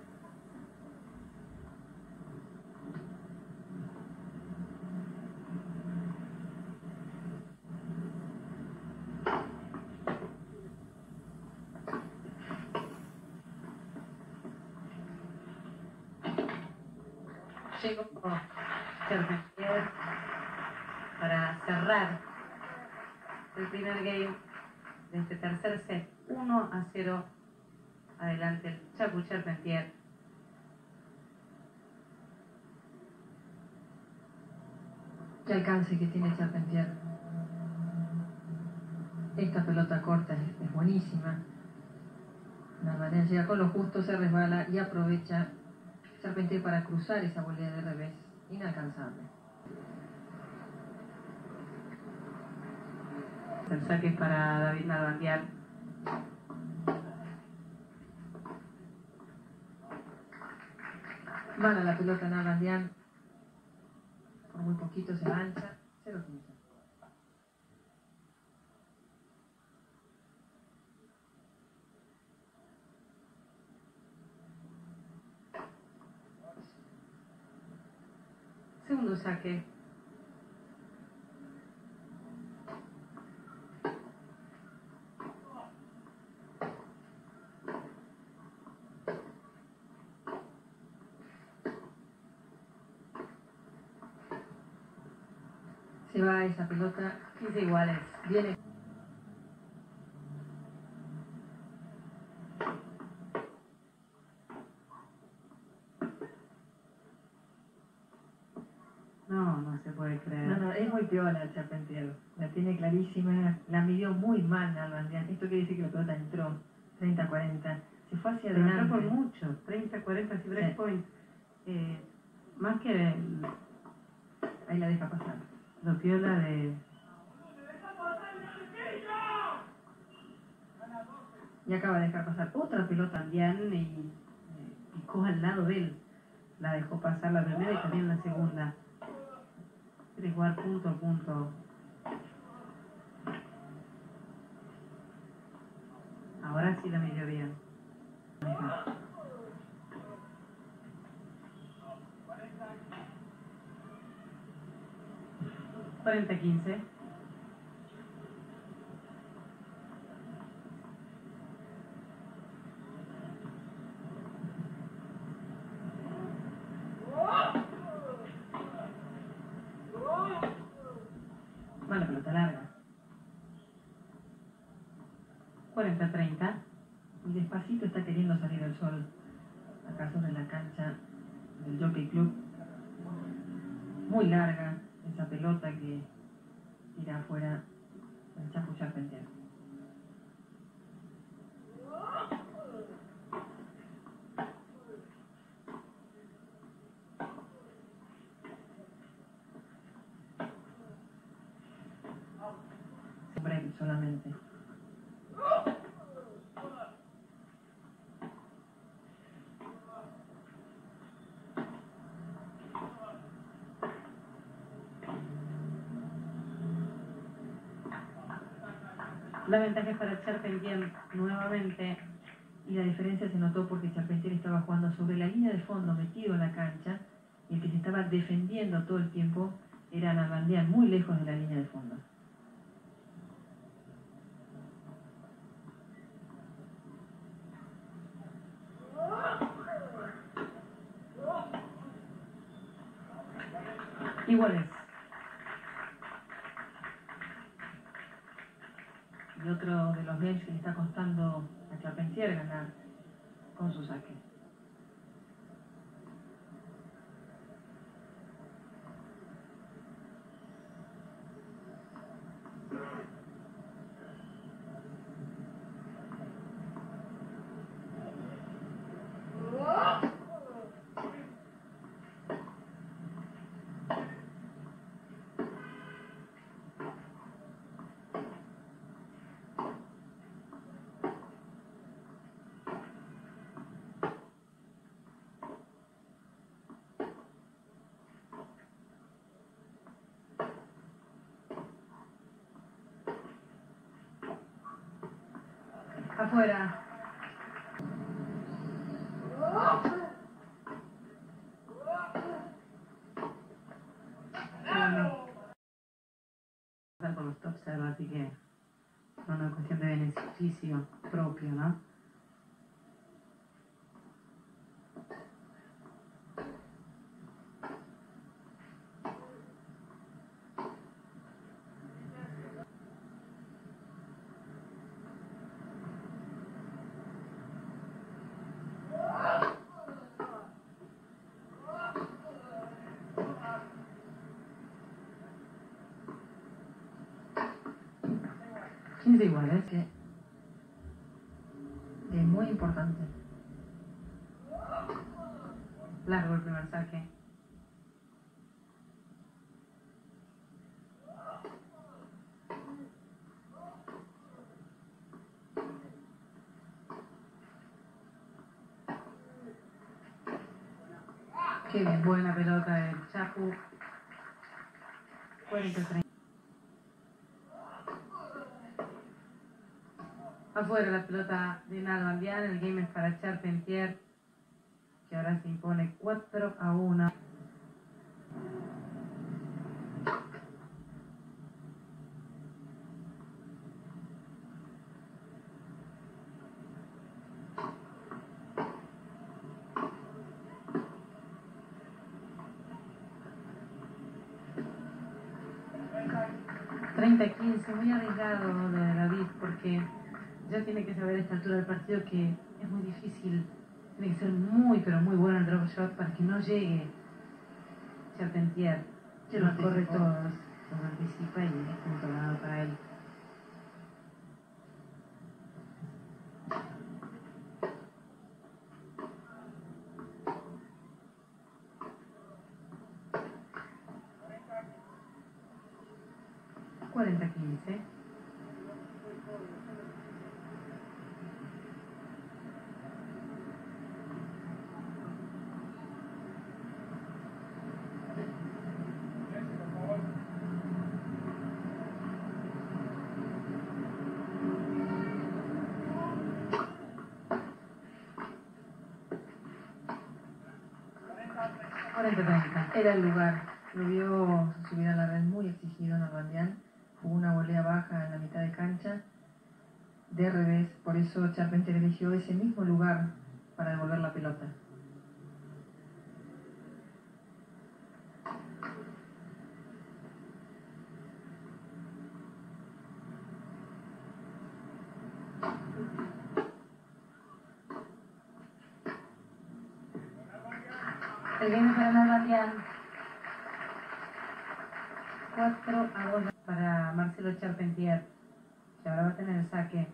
Llegó Charpentier para cerrar el primer game de este tercer set. uno a cero. Adelante el Chapu Charpentier. Qué alcance que tiene Charpentier. Esta pelota corta es, es buenísima. Nalbandian llega con lo justo, se resbala y aprovecha Charpentier para cruzar esa volea de revés. Inalcanzable. El saque es para David Nalbandian. Mala la pelota Nalbandian. Por muy poquito se mancha. cero quince. Segundo saque. Se va esa pelota. quince iguales. Viene. No, no se puede creer. No, no, es muy piola Charpentier. La tiene clarísima. La midió muy mal Nalbandian. Esto quiere decir que la pelota entró. treinta a cuarenta. Se fue hacia Pero adelante. entró por mucho. treinta cuarenta si break Sí. point. Eh, más que el- Ahí la deja pasar. lo piola de... Y acaba de dejar pasar otra pelota. Nalbandian y eh, picó al lado de él. La dejó pasar la primera y también la segunda. Quiere jugar punto a punto. Ahora sí la midió bien. cuarenta a quince. Va la pelota larga. cuarenta a treinta. Y despacito está queriendo salir el sol. Acá sobre la cancha del Jockey Club. Muy larga esa pelota que tira afuera el Chapu Charpentier. Break solamente. La ventaja es para Charpentier nuevamente. Y la diferencia se notó porque Charpentier estaba jugando sobre la línea de fondo, metido en la cancha, y el que se estaba defendiendo todo el tiempo era Nalbandian, muy lejos de la línea de fondo. Iguales. Y otro de los games que le está costando a Charpentier ganar con su saque. Afuera. Bueno, con los top server, así que es una cuestión de beneficio propio, ¿no? quince iguales. Que es muy importante. Largo el primer saque. Qué bien, buena pelota del Chapu. cuarenta treinta. Afuera la pelota de Nalbandian, el game es para Charpentier, que ahora se impone cuatro a uno. treinta a quince, muy arriesgado de David, porque ya tiene que saber a esta altura del partido que es muy difícil, tiene que ser muy, pero muy bueno el drop shot para que no llegue Charpentier, que los corre todos, los anticipa y es punto ganado para él. cuarenta a quince. cuarenta a treinta. Era el lugar. Lo vio subir a la red muy exigido Nalbandian. Jugó una volea baja en la mitad de cancha. De revés. Por eso Charpentier eligió ese mismo lugar para devolver la pelota. El game para Nalbandian. cuatro a dos para Marcelo Charpentier, que ahora va a tener el saque.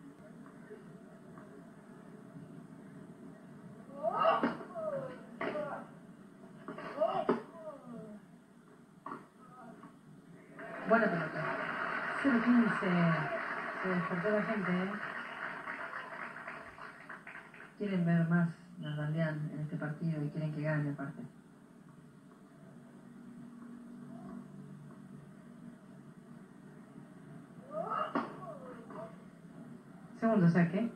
Buena pelota. cero quince. Se despertó la gente, ¿eh? Quieren ver más Nalbandian en este partido y quieren que gane aparte. Segundo saque.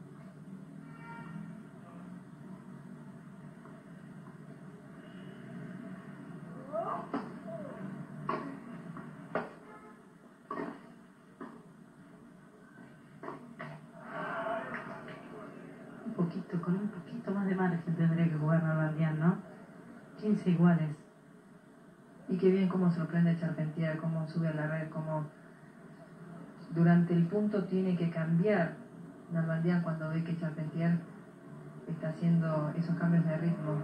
Un poquito, con un poquito más de margen tendría que jugar Nalbandian, ¿no? quince iguales. Y qué bien cómo sorprende Charpentier, cómo sube a la red, cómo durante el punto tiene que cambiar Nalbandian cuando ve que Charpentier está haciendo esos cambios de ritmo.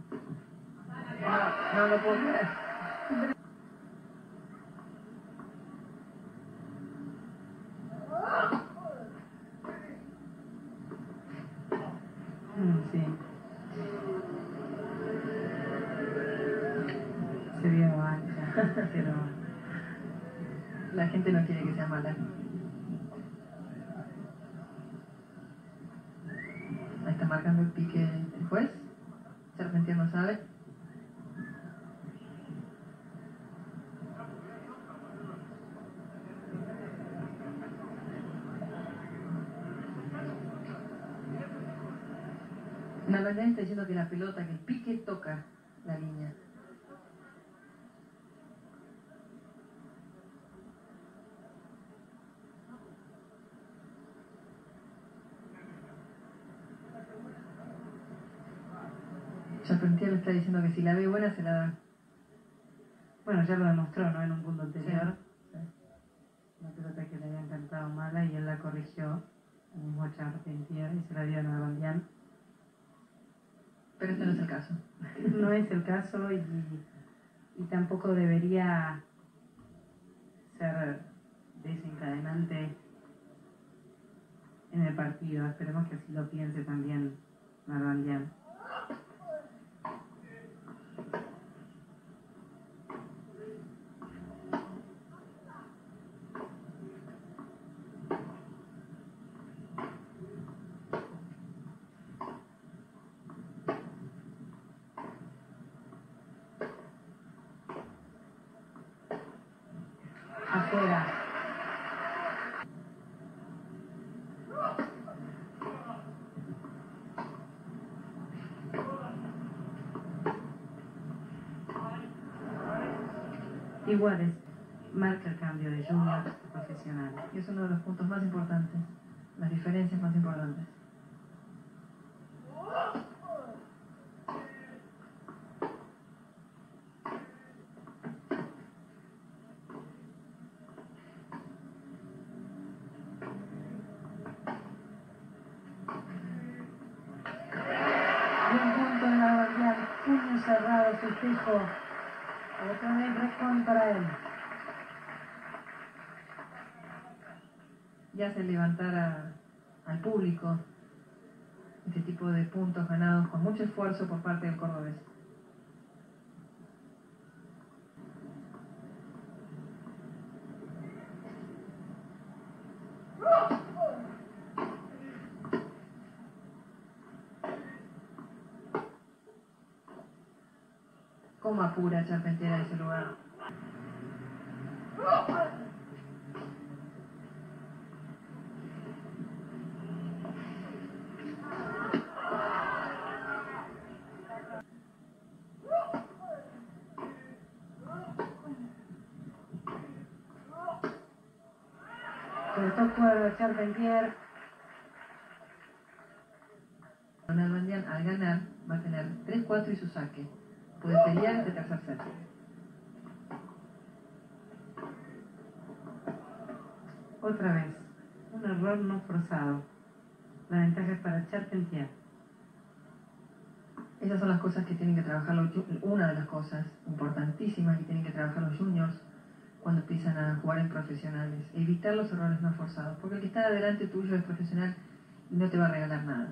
No lo puedo creer. Sí. Se vio ancha, pero la gente no quiere que sea mala. Ahí está marcando el pique el juez. Charpentier no sabe. Nalbandian está diciendo que la pelota, que el pique toca la línea. Charpentier le está diciendo que si la ve buena se la da. bueno, ya lo demostró, ¿no? En un punto anterior. Sí. Una pelota que le había encantado mala y él la corrigió, el mismo Charpentier, y se la dio a Nalbandian. Pero este no es el caso. No es el caso y, y tampoco debería ser desencadenante en el partido. Esperemos que así lo piense también Nalbandian. Afuera. Iguales, marca el cambio de junior a profesional. Y es uno de los puntos más importantes, las diferencias más importantes. Buen punto de Nalbandian, puño cerrado, festejo. Otra vez responde para él. Y hace levantar a, al público este tipo de puntos ganados con mucho esfuerzo por parte del cordobés. ¿Cómo apura Charpentier a ese lugar? Cortó cuerda Charpentier. Nalbandian al ganar va a tener tres cuatro y su saque. Puede pelear este tercer set. Otra vez, un error no forzado. La ventaja es para Charpentier. Esas son las cosas que tienen que trabajar los ju- una de las cosas importantísimas que tienen que trabajar los juniors cuando empiezan a jugar en profesionales. Evitar los errores no forzados, porque el que está delante tuyo es profesional y no te va a regalar nada.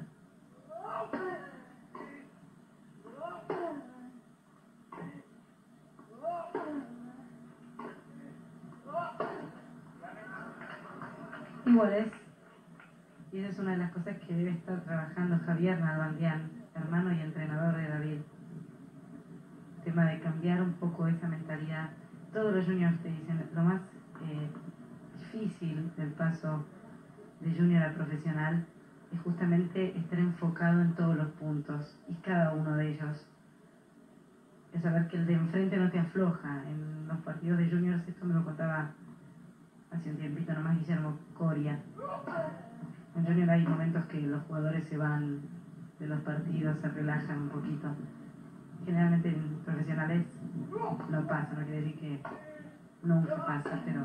Igual es, y esa es una de las cosas que debe estar trabajando Javier Nalbandian, hermano y entrenador de David. El tema de cambiar un poco esa mentalidad. Todos los juniors te dicen, lo más eh, difícil del paso de junior a profesional es justamente estar enfocado en todos los puntos y cada uno de ellos. Es saber que el de enfrente no te afloja. En los partidos de juniors, esto me lo contaba hace un tiempito nomás Guillermo Coria. En junior hay momentos que los jugadores se van de los partidos, se relajan un poquito. Generalmente en profesionales no pasa, no quiere decir que nunca pasa, pero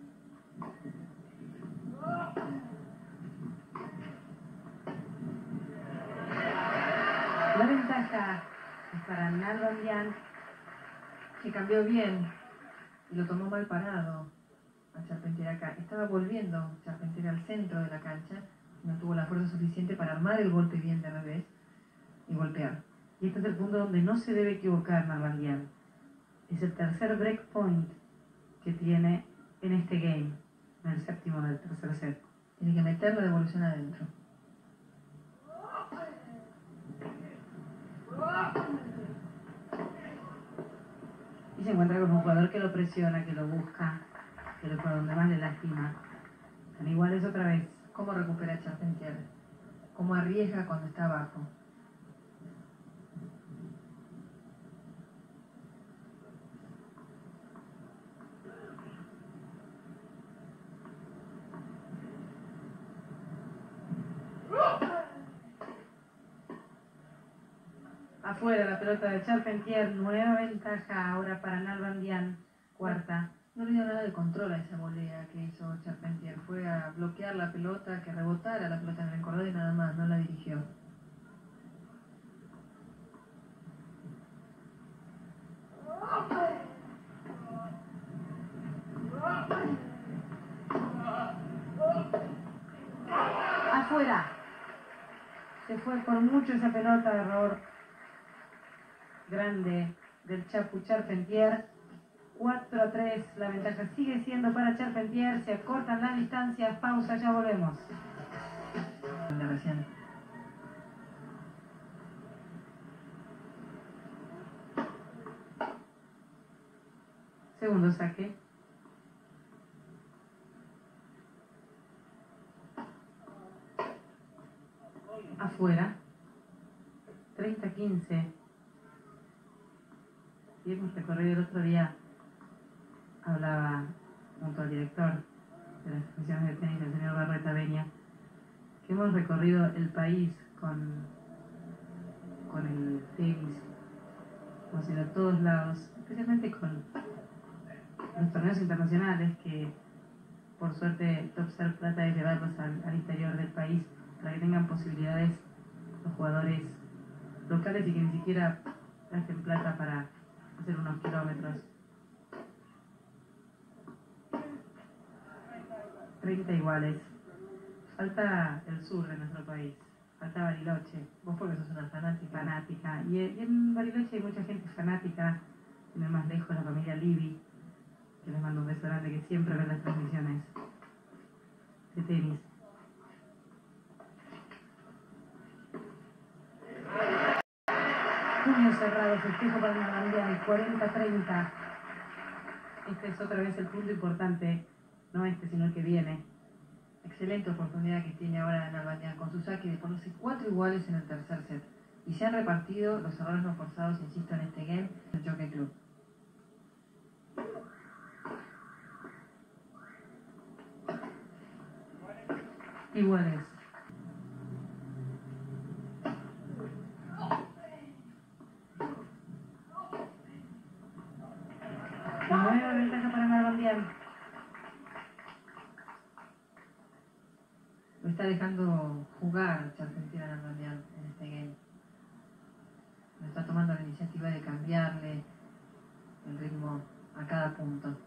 la ventaja es para Nalbandian, Que cambió bien y lo tomó mal parado a Charpentier acá. Estaba volviendo Charpentier al centro de la cancha, no tuvo la fuerza suficiente para armar el golpe bien de revés. y golpear. Y este es el punto donde no se debe equivocar Nalbandian. Es el tercer breakpoint que tiene en este game, en el séptimo del tercer set. Tiene que meter la devolución adentro. Y se encuentra con un jugador que lo presiona, que lo busca, que lo por donde más le lastima. Están iguales otra vez. ¿Cómo recupera Charpentier? ¿Cómo arriesga cuando está abajo? Afuera la pelota de Charpentier, nueva ventaja ahora para Nalbandian, cuarta. No le dio nada de control a esa volea que hizo Charpentier. Fue a bloquear la pelota, que rebotara la pelota en el encordado y nada más, no la dirigió. Afuera. Se fue por mucho esa pelota, error grande del Chapu Charpentier. cuatro a tres, la ventaja sigue siendo para Charpentier, se acortan las distancias, pausa, ya volvemos. Recién. Segundo saque. Afuera. treinta a quince. Y hemos recorrido el otro día, hablaba junto al director de las comisiones de tenis, el señor Barreta Beña, que hemos recorrido el país con, con el tenis, hemos ido a todos lados, especialmente con los torneos internacionales, que por suerte Topserve trata de llevarlos al, al interior del país para que tengan posibilidades los jugadores locales y que ni siquiera gasten plata para hacer unos kilómetros. treinta iguales. Falta el sur de nuestro país. Falta Bariloche. Vos porque sos una fanática. Fanática. Y, y en Bariloche hay mucha gente fanática. Tiene más lejos la familia Libby, que les mando un beso grande, que siempre ven las transmisiones de tenis. Puño cerrado, festejo para Nalbandian, cuarenta a treinta. Este es otra vez el punto importante, no este, sino el que viene. Excelente oportunidad que tiene ahora Nalbandian con su saque de ponerse cuatro iguales en el tercer set. Y se han repartido los errores no forzados, insisto, en este game, del Jockey Club. Iguales. Nueva ventaja para Nalbandian. Lo está dejando jugar Charpentier a Nalbandian en este game. Lo está tomando la iniciativa de cambiarle el ritmo a cada punto.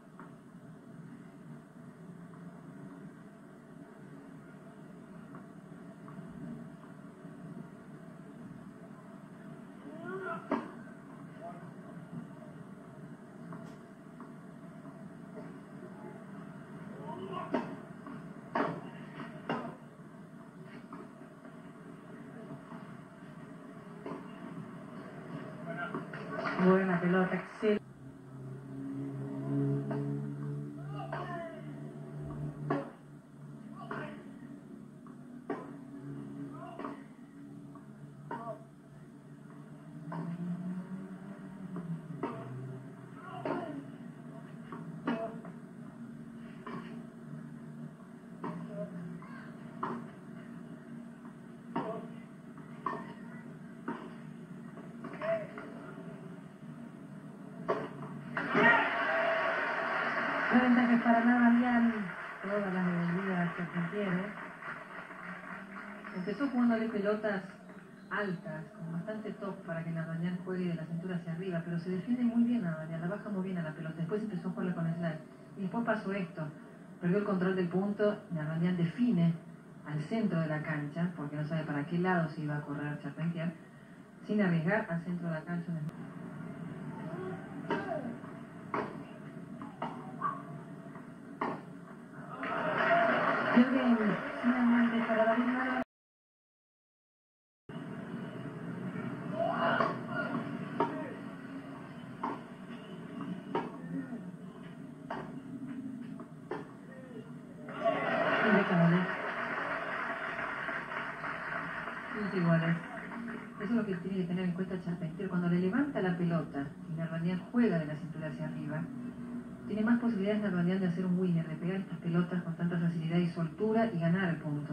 Buena pelota, excelente. La ventaja es para Nalbandian, todas las devolvidas a Charpentier. ¿eh? Empezó jugándole pelotas altas, con bastante top para que Nalbandian juegue de la cintura hacia arriba, pero se defiende muy bien Nalbandian, la baja muy bien a la pelota. Después empezó a jugarla con slide. Y después pasó esto, perdió el control del punto, Nalbandian define al centro de la cancha, porque no sabe para qué lado se iba a correr Charpentier, sin arriesgar al centro de la cancha. Creo que finalmente para David Maro. Iguales. Eso es lo que tiene que tener en cuenta Charpentier. Cuando le levanta la pelota y Nalbandián juega de la cintura hacia arriba, tiene más posibilidades Nalbandián de hacer un winner, de pegar estas pelotas con tanta facilidad y soltura y ganar el punto.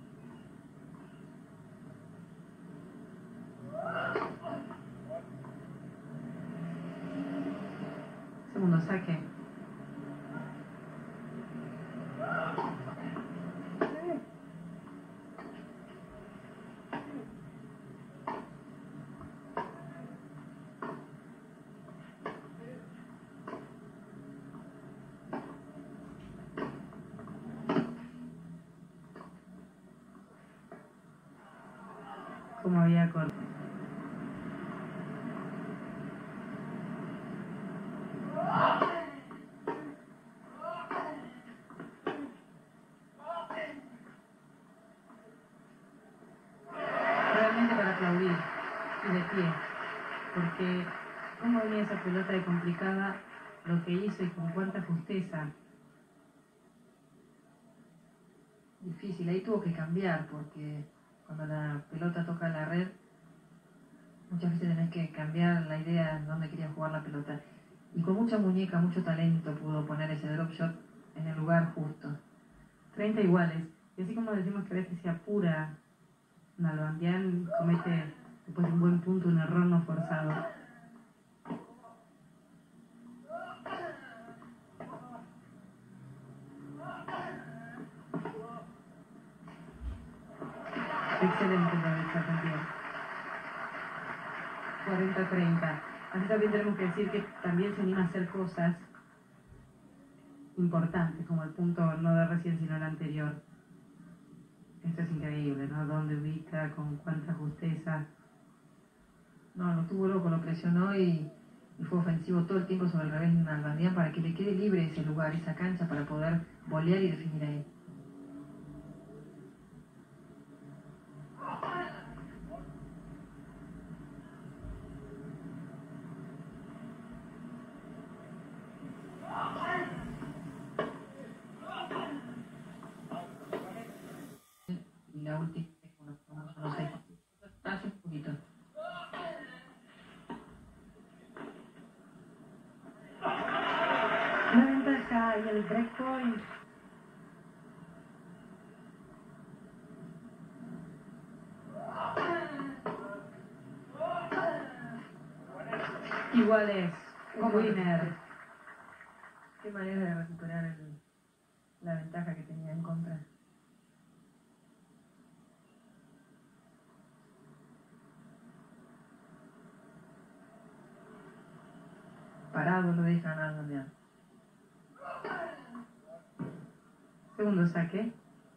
Segundo saque. Como había cortado. Realmente para aplaudir y de pie, porque cómo venía esa pelota de complicada, lo que hizo y con cuánta justeza. Difícil, ahí tuvo que cambiar porque cuando la pelota toca la red, muchas veces tenés que cambiar la idea en dónde quería jugar la pelota. Y con mucha muñeca, mucho talento pudo poner ese drop shot en el lugar justo. treinta iguales. Y así como decimos que a veces se apura, Nalbandián comete después de un buen punto un error no forzado. Excelente lo de Charpentier. cuarenta a treinta. Así también tenemos que decir que también se anima a hacer cosas importantes, como el punto no de recién sino el anterior. Esto es increíble, ¿no? Dónde ubica, con cuánta justeza. No, lo tuvo loco, lo presionó y, y fue ofensivo todo el tiempo sobre el revés de Nalbandián para que le quede libre ese lugar, esa cancha para poder volear y definir ahí. Y la última, bueno, no sé, hace un poquito. La ventaja y el breakpoint. Iguales, winner. Qué manera de recuperar el, la ventaja que tenía en contra. Parado lo deja Nalbandián. Segundo saque.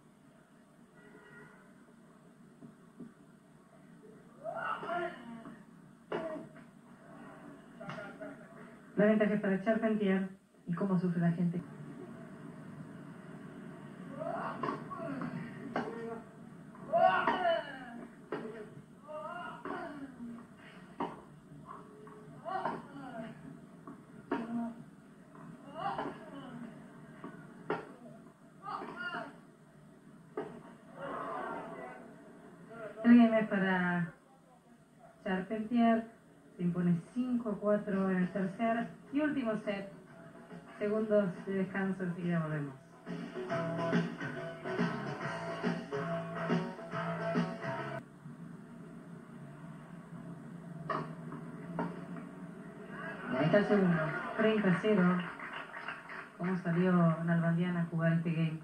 La ventaja es para Charpentier. ¿Y cómo sufre la gente? El game es para Charpentier. Se impone cinco a cuatro en el tercer y último set. Segundos de descanso, enseguida volvemos. Y ahí está el segundo. treinta a cero. ¿Cómo salió Nalbandián a jugar este game?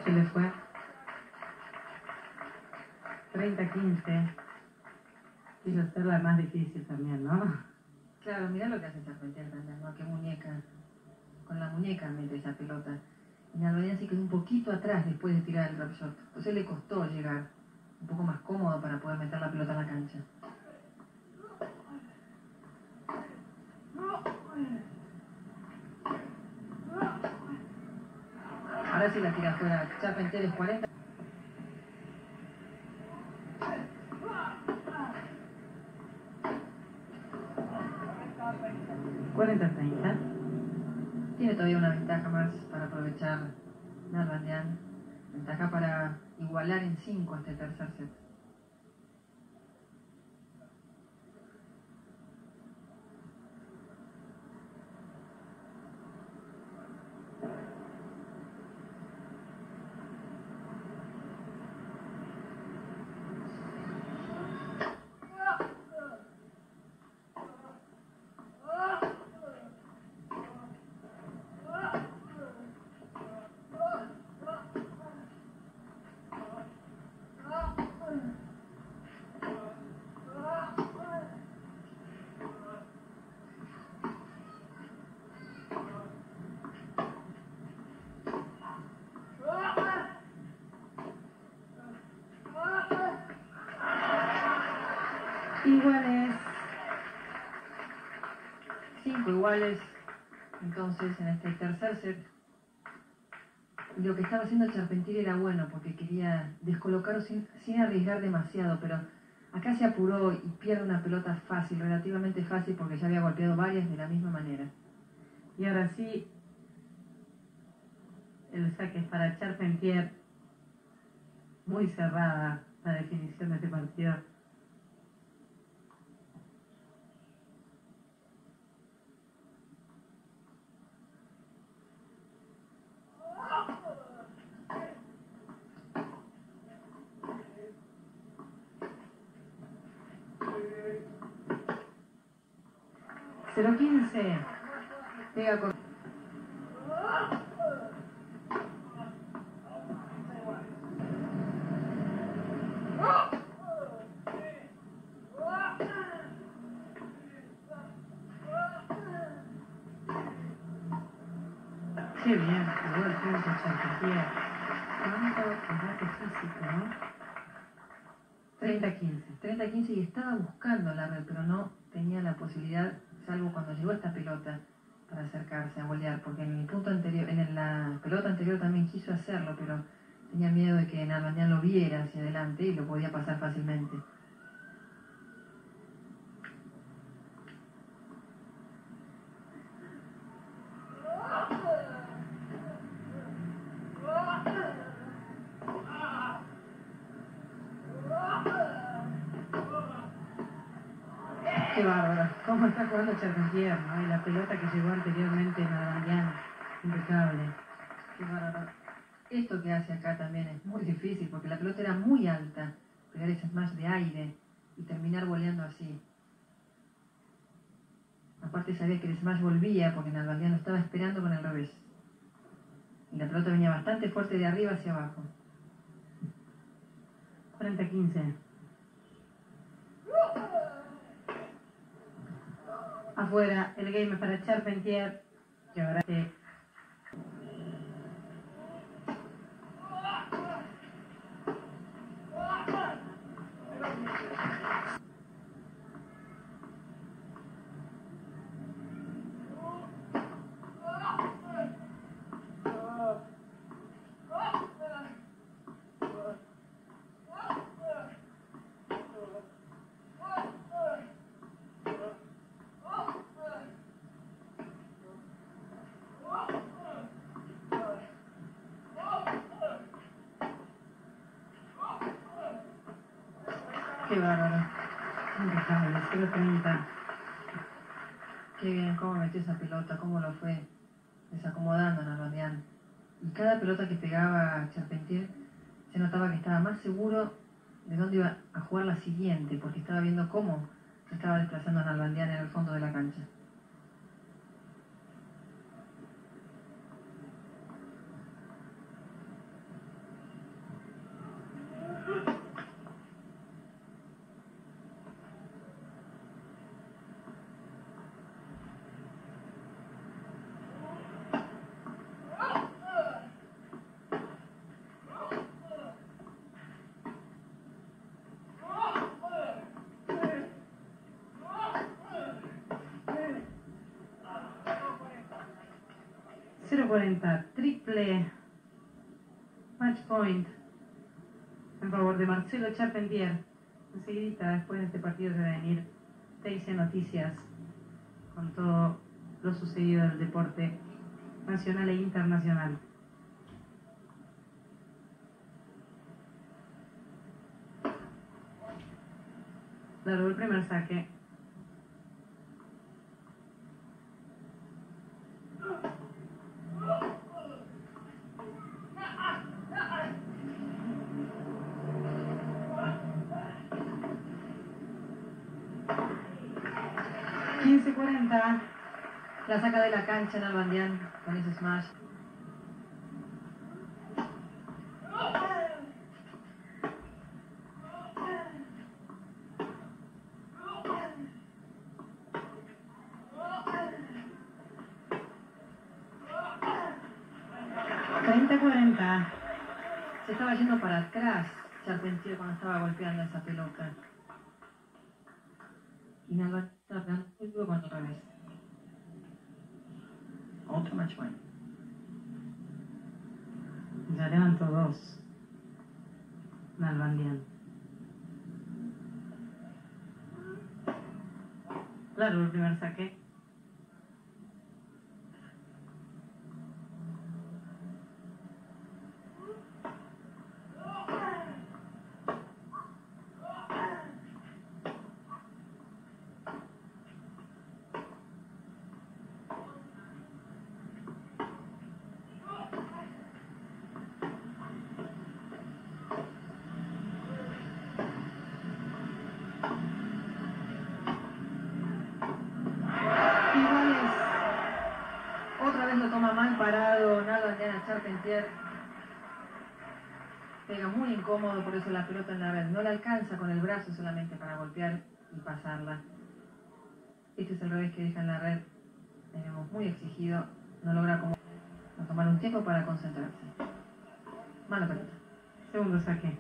Se le fue. treinta quince. Quiso hacerla más difícil también, ¿no? Claro, mirá lo que hace Charpentier también, ¿no? Qué muñeca. Con la muñeca mete esa pelota. Y Nalbandián se quedó un poquito atrás después de tirar el drop shot. Entonces le costó llegar un poco más cómodo para poder meter la pelota en la cancha. Ahora sí la tira fuera. Charpentier es cuarenta. cuarenta treinta. Tiene todavía una ventaja más para aprovechar Nalbandián. Ventaja para igualar en cinco este tercer set. Iguales. Cinco iguales. Entonces, en este tercer set, lo que estaba haciendo Charpentier era bueno porque quería descolocar sin, sin arriesgar demasiado, pero acá se apuró y pierde una pelota fácil, relativamente fácil, porque ya había golpeado varias de la misma manera. Y ahora sí, el saque es para Charpentier. Muy cerrada la definición de este partido. cero quince. Pega con... Qué bien, jugó el punto Charpentier. Cuánto combate físico, ¿no? treinta quince. treinta quince y estaba buscando la red, pero no tenía la posibilidad, salvo cuando llegó esta pelota, para acercarse a golear, porque en el punto anterior, en la pelota anterior también quiso hacerlo, pero tenía miedo de que Nalbandián lo viera hacia adelante y lo podía pasar fácilmente. Qué bárbaro. Cómo está jugando Charpentier, ¿no? Y la pelota que llegó anteriormente Nalbandián. Impecable. Qué bárbaro. Esto que hace acá también es muy difícil, porque la pelota era muy alta, pegar ese smash de aire y terminar voleando así. Aparte sabía que el smash volvía porque Nalbandián lo estaba esperando con el revés. Y la pelota venía bastante fuerte de arriba hacia abajo. cuarenta quince. Afuera, el game es para Charpentier. Y ahora sí. Qué bárbaro. Impecable, cero treinta. Qué bien, cómo metió esa pelota, cómo lo fue desacomodando Nalbandián. Y cada pelota que pegaba Charpentier se notaba que estaba más seguro de dónde iba a jugar la siguiente, porque estaba viendo cómo se estaba desplazando a Nalbandián en el fondo de la cancha. cero cuarenta, triple match point en favor de Marcelo Charpentier. Enseguidita después de este partido se va a venir T I C Noticias con todo lo sucedido en el deporte nacional e internacional. Largo el primer saque. quince cuarenta. La saca de la cancha Nalbandián con ese smash. treinta cuarenta. Se estaba yendo para atrás Charpentier cuando estaba golpeando esa pelota. Y Nalbandián estaba pegando muy duro con otra vez. Otro match point. Ya levantó dos. Nalbandián. Claro, el primer saque. Lo toma mal parado Nalbandián a Charpentier. Pega muy incómodo, por eso la pelota en la red. No le alcanza con el brazo solamente para golpear y pasarla. Este es el revés que deja en la red. Tenemos muy exigido. No logra como no tomar un tiempo para concentrarse. Mala pelota. Segundo saque.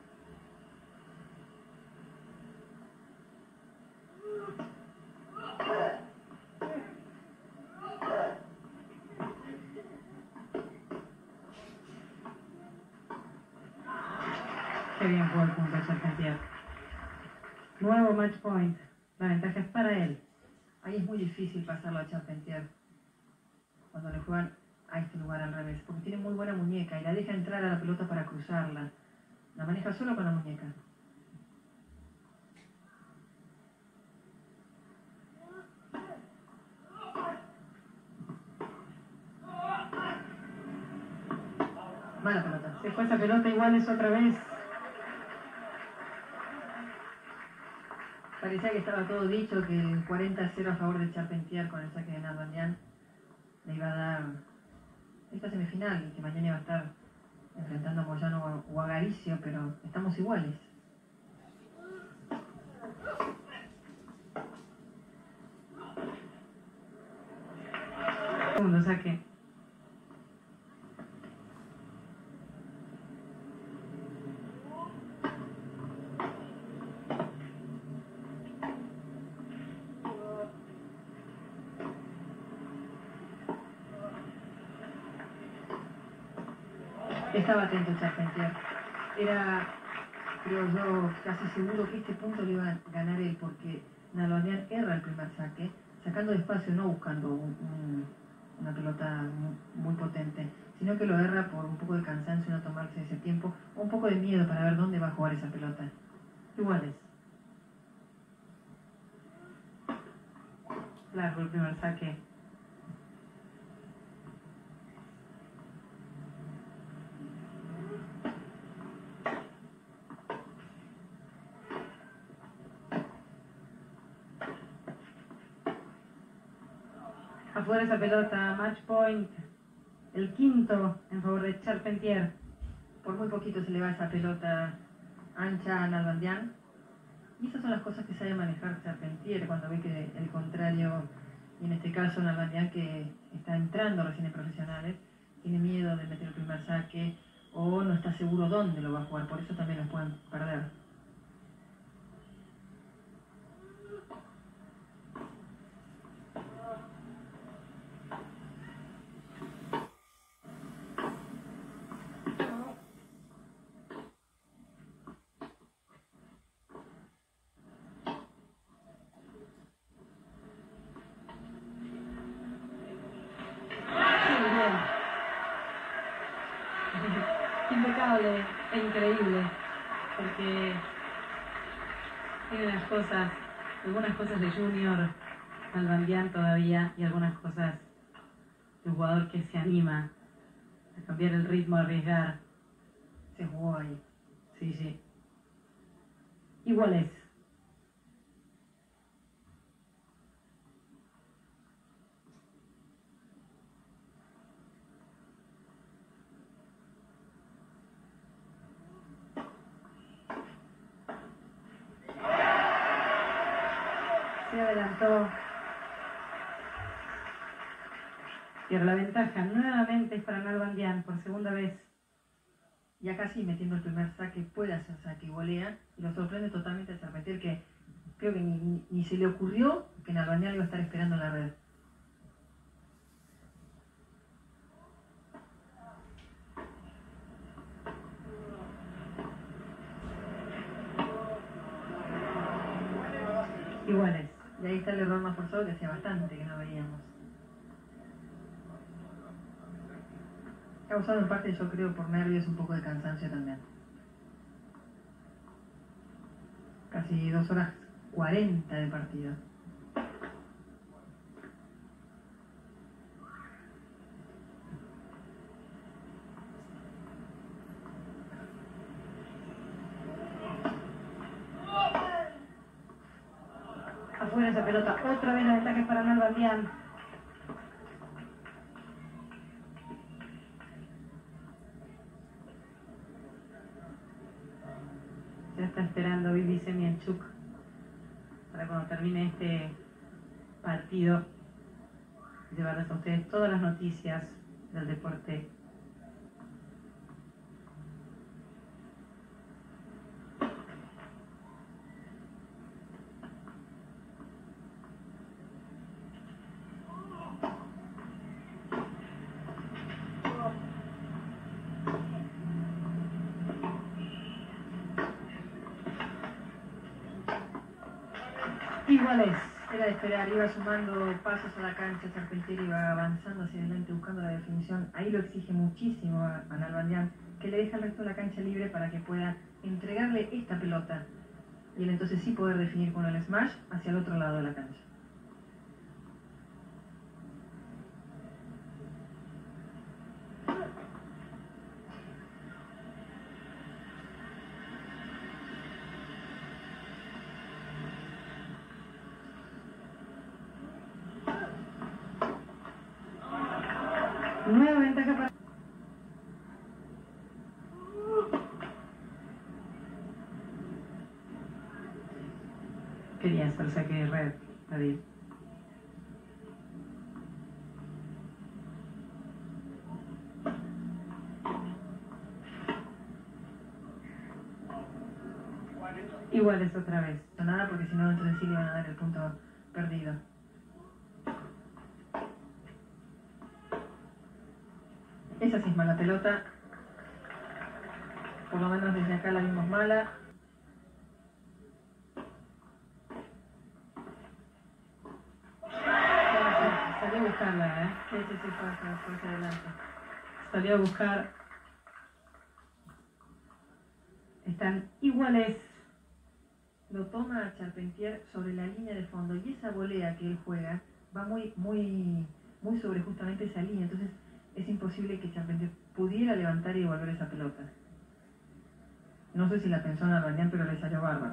Qué bien jugó el punto de Charpentier. Nuevo match point. La ventaja es para él. Ahí es muy difícil pasarlo a Charpentier cuando le juegan a este lugar al revés, porque tiene muy buena muñeca y la deja entrar a la pelota para cruzarla. La maneja solo con la muñeca. Mala pelota. Se fue esa pelota igual es otra vez. Parecía que estaba todo dicho, que el cuarenta a cero a favor de Charpentier con el saque de Nalbandián le iba a dar esta semifinal y que mañana iba a estar enfrentando a Moyano o a Garicio, pero estamos iguales. Segundo saque. Estaba atento Charpentier. Era, creo yo, casi seguro que este punto lo iba a ganar él, porque Nalbandián erra el primer saque, sacando despacio, no buscando un, un, una pelota muy, muy potente, sino que lo erra por un poco de cansancio, no tomarse ese tiempo, o un poco de miedo para ver dónde va a jugar esa pelota. Iguales. Largo el primer saque. Afuera esa pelota, match point. El quinto en favor de Charpentier. Por muy poquito se le va esa pelota ancha a Nalbandián. Y esas son las cosas que sabe manejar Charpentier cuando ve que el contrario, y en este caso Nalbandián, que está entrando recién en profesionales, tiene miedo de meter el primer saque o no está seguro dónde lo va a jugar, por eso también lo pueden perder. impecable e increíble, porque tiene unas cosas, algunas cosas de Junior Nalbandián todavía y algunas cosas de un jugador que se anima a cambiar el ritmo, a arriesgar. Se jugó ahí. Sí, sí. Igual es. Se adelantó. Y ahora la ventaja nuevamente es para Nalbandián por segunda vez. Ya casi metiendo el primer saque, puede hacer saque y volea, y lo sorprende totalmente a Charpentier, que creo que ni, ni, ni se le ocurrió que Nalbandián iba a estar esperando en la red. Iguales. Y ahí está el error más forzado que hacía bastante que no veíamos. Causado en parte, yo creo, por nervios, un poco de cansancio también. Casi dos horas cuarenta de partido. Afuera esa pelota. Otra vez la ventaja es para Nalbandián. Ya está esperando Vivi Semienchuk para cuando termine este partido llevarles a ustedes todas las noticias del deporte. Iguales. Era de esperar, iba sumando pasos a la cancha, Charpentier iba avanzando hacia adelante buscando la definición. Ahí lo exige muchísimo a, a Nalbandián, que le deja el resto de la cancha libre para que pueda entregarle esta pelota. Y él entonces sí poder definir con el smash hacia el otro lado de la cancha. Nueva ventaja para... Quería hacer saque de red, David. Iguales otra vez. Nada, porque si no, entonces sí le van a dar el punto perdido. Esa sí es mala pelota. Por lo menos desde acá la vimos mala. Salió a buscarla, ¿eh? Sí, sí, sí, fue hacia, fue hacia adelante. Salió a buscar. Están iguales. Lo toma a Charpentier sobre la línea de fondo y esa volea que él juega va muy, muy, muy sobre justamente esa línea. Entonces es imposible que Charpentier pudiera levantar y devolver esa pelota. No sé si la pensó en Nalbandián, pero le salió bárbaro.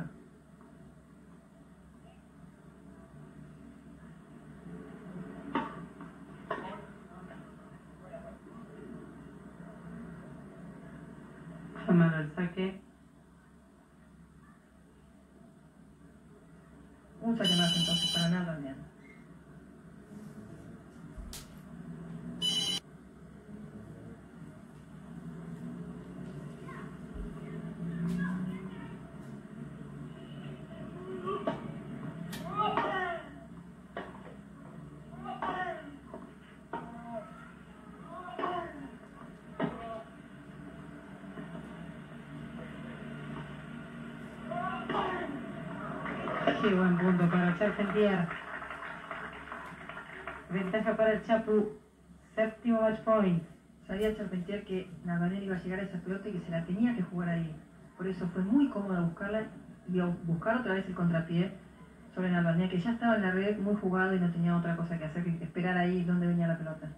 Tomando el saque. Un saque más entonces para Nalbandián. Qué buen punto para Charpentier. Ventaja para el Chapu. Séptimo match point. Sabía Charpentier que Nalbandian iba a llegar a esa pelota y que se la tenía que jugar ahí. Por eso fue muy cómodo buscarla y buscar otra vez el contrapié sobre Nalbandian, que ya estaba en la red muy jugado y no tenía otra cosa que hacer que esperar ahí donde venía la pelota.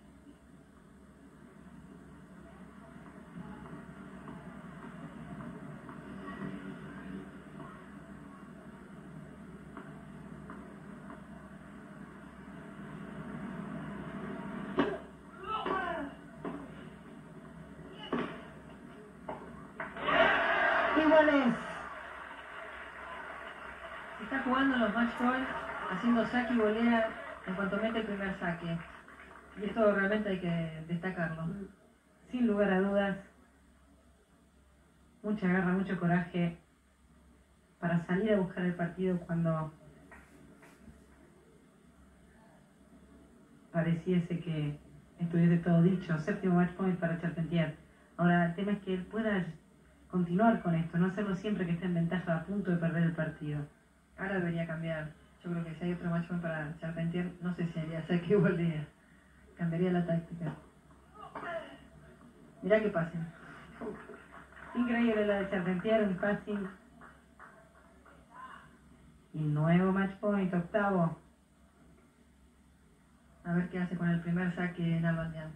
Iguales. Se está jugando los match point, haciendo saque y volea en cuanto mete el primer saque. Y esto realmente hay que destacarlo. Sin lugar a dudas, mucha garra, mucho coraje para salir a buscar el partido cuando pareciese que estuviese todo dicho. Séptimo match point para Charpentier. Ahora, el tema es que él pueda continuar con esto, no hacerlo siempre que esté en ventaja a punto de perder el partido. Ahora debería cambiar. Yo creo que si hay otro match point para Charpentier, no sé si haría saque o volea. Cambiaría la táctica. Mirá que pasen. Increíble la de Charpentier, un passing. Y nuevo match point, octavo. A ver qué hace con el primer saque en Nalbandian.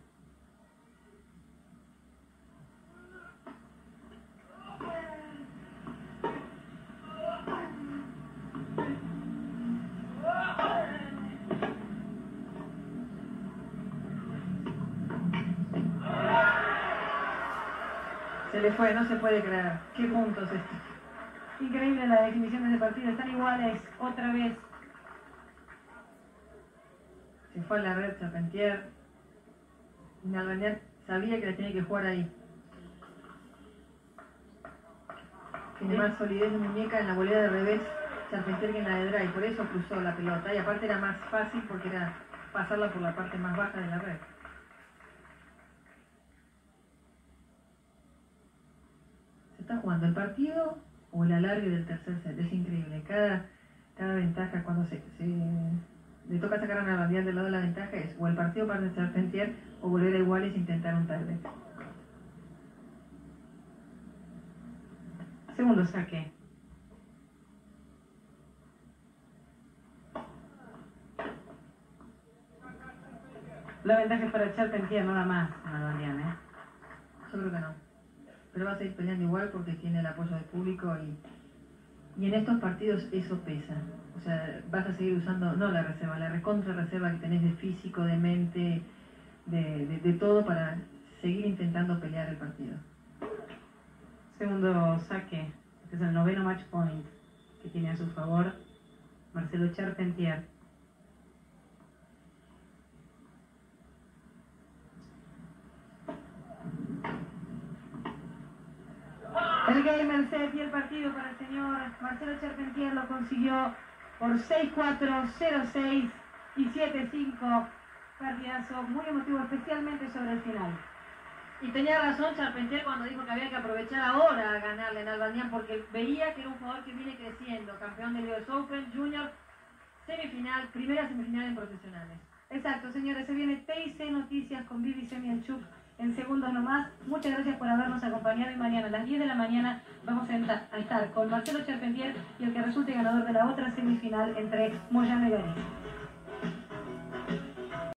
Se le fue, no se puede creer. ¿Qué puntos estos? Increíble la definición de ese partido, están iguales otra vez. Se fue a la red Charpentier. Y Nalbandian sabía que la tenía que jugar ahí. Tiene más solidez de muñeca en la volea de revés Charpentier que en la de drive, por eso cruzó la pelota. Y aparte era más fácil porque era pasarla por la parte más baja de la red. Está jugando el partido o el alargue del tercer set. Es increíble. Cada, cada ventaja cuando se, se le toca sacar a Nalbandian del lado de la ventaja es o el partido para Charpentier o volver a iguales e intentar un tiebreak. Segundo saque. La ventaja es para Charpentier, nada más, Nalbandian, ¿eh? Yo creo que no. Pero va a seguir peleando igual porque tiene el apoyo del público y, y en estos partidos eso pesa. O sea, vas a seguir usando, no la reserva, la recontra reserva que tenés de físico, de mente, de, de, de todo para seguir intentando pelear el partido. Segundo saque, este es el noveno match point que tiene a su favor Marcelo Charpentier. El gamer set y el partido para el señor Marcelo Charpentier lo consiguió por seis cuatro, cero seis y siete cinco. Partidazo muy emotivo, especialmente sobre el final. Y tenía razón Charpentier cuando dijo que había que aprovechar ahora a ganarle en Nalbandian porque veía que era un jugador que viene creciendo, campeón del U S Open, Junior, semifinal, primera semifinal en profesionales. Exacto, señores, se viene T I C Noticias con Vivi Semianchuk en segundos nomás. Muchas gracias por habernos acompañado y mañana a las diez de la mañana vamos a estar con Marcelo Charpentier y el que resulte ganador de la otra semifinal entre Moyano y Garín.